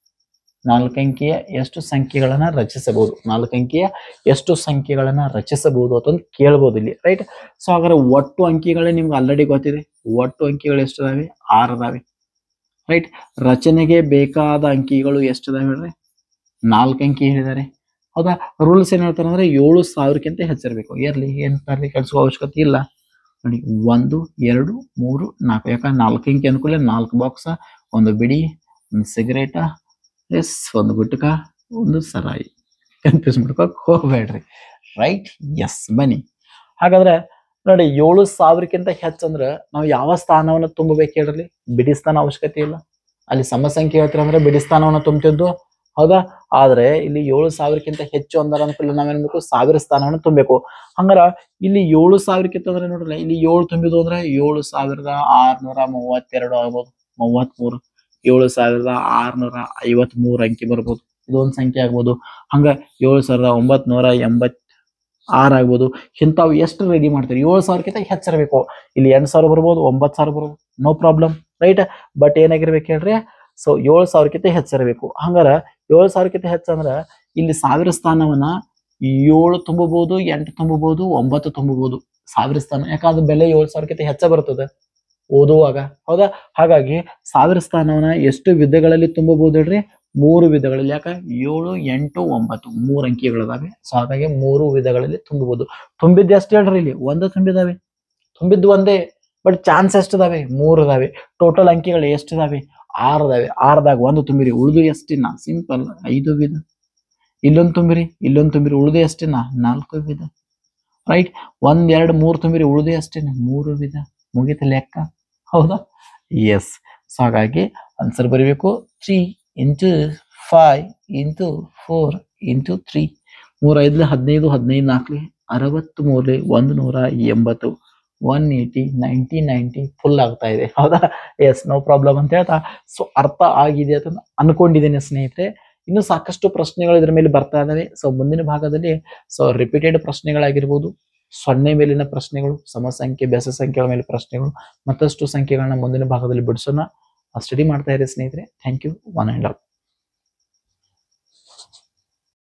ನಾಲ್ಕಂಕಿಯ ಎಷ್ಟು ಸಂಖ್ಯೆಗಳನ್ನ ರಚಿಸಬಹುದು? ನಾಲ್ಕಂಕಿಯ ಎಷ್ಟು ಸಂಖ್ಯೆಗಳನ್ನ ರಚಿಸಬಹುದು ಅಂತ ಕೇಳ್ಬೋದು ಇಲ್ಲಿ. ರೈಟ್. ಸೊ ಹಾಗಾದ್ರೆ ಒಟ್ಟು ಅಂಕಿಗಳೇ ನಿಮ್ಗೆ ಆಲ್ರೆಡಿ ಗೊತ್ತಿದೆ. ಒಟ್ಟು ಅಂಕಿಗಳು ಎಷ್ಟು ಅದಾವೆ? ಆರು ಅದಾವೆ. ರೈಟ್. ರಚನೆಗೆ ಬೇಕಾದ ಅಂಕಿಗಳು ಎಷ್ಟು ಅದಾವೆ ಹೇಳ್ರಿ? ನಾಲ್ಕು ಅಂಕಿ ಹೇಳಿದ್ದಾರೆ. ಹೌದಾ? ರೂಲ್ಸ್ ಏನ್ ಹೇಳ್ತಾರೆ ಅಂದ್ರೆ ಏಳು ಸಾವಿರಕ್ಕಿಂತ ಹೆಚ್ಚಿರ್ಬೇಕು. ಇರ್ಲಿ, ಏನ್ ತರಲಿ ಕಳ್ಸುವ ಅವಶ್ಯಕತೆ ಇಲ್ಲ. ನೋಡಿ, ಒಂದು ಎರಡು ಮೂರು ನಾಲ್ಕು. ಯಾಕಂದ್ರೆ ನಾಲ್ಕು ಅಂಕಿ ಅನ್ಕೊಳ್ಳಿ ನಾಲ್ಕು ಬಾಕ್ಸ್, ಒಂದು ಬಿಡಿ, ಒಂದು ಸಿಗರೇಟ, ಎಸ್, ಒಂದು ಗುಟ್ಕ, ಒಂದು ಸರಾಯಿ. ಕನ್ಫ್ಯೂಸ್ ಮಾಡ್ಕೋಕ್ ಹೋಗ್ಬೇಡ್ರಿ. ರೈಟ್. ಎಸ್, ಬನ್ನಿ. ಹಾಗಾದ್ರೆ ನೋಡಿ, ಏಳು ಸಾವಿರಕ್ಕಿಂತ ಹೆಚ್ಚಂದ್ರೆ ನಾವು ಯಾವ ಸ್ಥಾನವನ್ನು ತುಂಬಬೇಕು ಹೇಳ್ರಿ? ಬಿಡಿ ಸ್ಥಾನ ಅವಶ್ಯಕತೆ ಇಲ್ಲ. ಅಲ್ಲಿ ಸಮಸಂಖ್ಯೆ ಹೇಳ್ತೀರ ಅಂದ್ರೆ ಬಿಡಿ ಸ್ಥಾನವನ್ನು ತುಂಬ್ತಿದ್ದು. ಹೌದಾ? ಆದ್ರೆ ಇಲ್ಲಿ ಏಳು ಸಾವಿರಕ್ಕಿಂತ ಹೆಚ್ಚು ಅಂದಾರ ಅನ್ಕೊಳ್ಳಿ, ನಾವೇನ್ ಬೇಕು? ಸಾವಿರ ಸ್ಥಾನವನ್ನು ತುಂಬಬೇಕು. ಹಂಗಾರ ಇಲ್ಲಿ ಏಳು ಸಾವಿರಕ್ಕಿಂತ ಅಂದ್ರೆ ನೋಡ್ರಲ್ಲ, ಇಲ್ಲಿ ಏಳು ತುಂಬಿದು ಅಂದ್ರೆ ಏಳು ಸಾವಿರದ ಆರ್ನೂರ ಮೂವತ್ತೆರಡು ಆಗ್ಬೋದು, ಮೂವತ್ತ್ ಮೂರು. ಏಳು ಸಾವಿರದ ಆರ್ನೂರ ಐವತ್ ಮೂರು ಅಂಕಿ ಬರ್ಬೋದು, ಇದೊಂದು ಸಂಖ್ಯೆ ಆಗ್ಬೋದು. ಹಂಗ ಏಳು ಸಾವಿರದ ಒಂಬತ್ ನೂರ ಎಂಬತ್ ಆರ್ ಆಗ್ಬೋದು. ಇಂಥವು ಎಷ್ಟು ರೆಡಿ ಮಾಡ್ತೀರಿ? ಏಳು ಸಾವಿರಕ್ಕಿಂತ ಹೆಚ್ಚಿರಬೇಕು. ಇಲ್ಲಿ ಎಂಟು ಸಾವಿರ ಬರ್ಬೋದು, ಒಂಬತ್ತು ಸಾವಿರ ಬರ್ಬೋದು, ನೋ ಪ್ರಾಬ್ಲಮ್. ರೈಟ್. ಬಟ್ ಏನಾಗಿರ್ಬೇಕು ಹೇಳ್ರಿ? ಸೊ ಏಳು ಸಾವಿರಕ್ಕಿಂತ ಹೆಚ್ಚಿರಬೇಕು. ಹಂಗಾರ ಏಳು ಸಾವಿರಕ್ಕಿಂತ ಹೆಚ್ಚಂದ್ರ ಇಲ್ಲಿ ಸಾವಿರ ಸ್ಥಾನವನ್ನ ಏಳು ತುಂಬಬಹುದು, ಎಂಟು ತುಂಬಬಹುದು, ಒಂಬತ್ತು ತುಂಬಬಹುದು. ಸಾವಿರ ಸ್ಥಾನ ಯಾಕಂದ್ರೆ ಬೆಲೆ ಏಳು ಸಾವಿರಕ್ಕಿಂತ ಹೆಚ್ಚ ಬರ್ತದೆ ಓದುವಾಗ. ಹೌದಾ? ಹಾಗಾಗಿ ಸಾವಿರ ಸ್ಥಾನವನ್ನ ಎಷ್ಟು ವಿಧಗಳಲ್ಲಿ ತುಂಬಬಹುದು ಹೇಳ್ರಿ? ಮೂರು ವಿಧಗಳಲ್ಲಿ. ಯಾಕ? ಏಳು ಎಂಟು ಒಂಬತ್ತು ಮೂರು ಅಂಕಿಗಳಿದಾವೆ. ಸೊ ಹಾಗಾಗಿ ಮೂರು ವಿಧಗಳಲ್ಲಿ ತುಂಬಬಹುದು. ತುಂಬಿದ್ದು ಎಷ್ಟು ಹೇಳ್ರಿ? ಇಲ್ಲಿ ಒಂದು ತುಂಬಿದಾವೆ. ತುಂಬಿದ್ದು ಒಂದೇ, ಬಟ್ ಚಾನ್ಸ್ ಎಷ್ಟಿದಾವೆ? ಮೂರು ಇದಾವೆ. ಟೋಟಲ್ ಅಂಕಿಗಳು ಎಷ್ಟಿದಾವೆ? ಆರು ಇದಾವೆ. ಆರದಾಗ ಒಂದು ತುಂಬಿರಿ, ಉಳಿದು ಎಷ್ಟಿನ? ಸಿಂಪಲ್, ಐದು ವಿಧ. ಇಲ್ಲೊಂದು ತುಂಬಿರಿ, ಇಲ್ಲೊಂದು ತುಂಬಿರಿ, ಉಳಿದು ಎಷ್ಟಿನ? ನಾಲ್ಕು ವಿಧ. ರೈಟ್. ಒಂದ್ ಎರಡು ಮೂರು ತುಂಬಿರಿ, ಉಳಿದು ಎಷ್ಟಿನ? ಮೂರು ವಿಧ. ಮುಗಿತ ಲೆಕ್ಕ. ಹೌದಾ? ಎಸ್. ಸೊ ಹಾಗಾಗಿ ಆನ್ಸರ್ ಬರೀಬೇಕು. Three into five into four into three. ಮೂರ ಐದ್ಲೆ ಹದಿನೈದು, ಹದಿನೈದು ನಾಲ್ಕಲಿ ಅರವತ್ತ್ ಮೂರ್ಲಿ ಒಂದು ನೂರ ಎಂಬತ್ತು, one eighty, ninety ninety full ಆಗ್ತಾ ಇದೆ. ಹೌದಾ? ಎಸ್, ನೋ ಪ್ರಾಬ್ಲಮ್ ಅಂತ ಹೇಳ್ತಾ ಸೊ ಅರ್ಥ ಆಗಿದೆ ಅಂತ ಅನ್ಕೊಂಡಿದ್ದೀನಿ ಸ್ನೇಹಿತರೆ. ಇನ್ನು ಸಾಕಷ್ಟು ಪ್ರಶ್ನೆಗಳು ಇದ್ರ ಮೇಲೆ ಬರ್ತಾ ಇದಾವೆ. ಸೊ ಮುಂದಿನ ಭಾಗದಲ್ಲಿ ಸೊ ರಿಪೀಟೆಡ್ ಪ್ರಶ್ನೆಗಳಾಗಿರ್ಬೋದು, ಸೊನ್ನೆ ಮೇಲಿನ ಪ್ರಶ್ನೆಗಳು, ಸಮಸಂಖ್ಯೆ, ಬೆಸ ಸಂಖ್ಯೆಗಳ ಮೇಲೆ ಪ್ರಶ್ನೆಗಳು, ಮತ್ತಷ್ಟು ಸಂಖ್ಯೆಗಳನ್ನ ಮುಂದಿನ ಭಾಗದಲ್ಲಿ ಬಿಡಿಸೋಣ. ಸ್ಟಡಿ ಮಾಡ್ತಾ ಇರಿ ಸ್ನೇಹಿತರೆ. Thank you. One and all.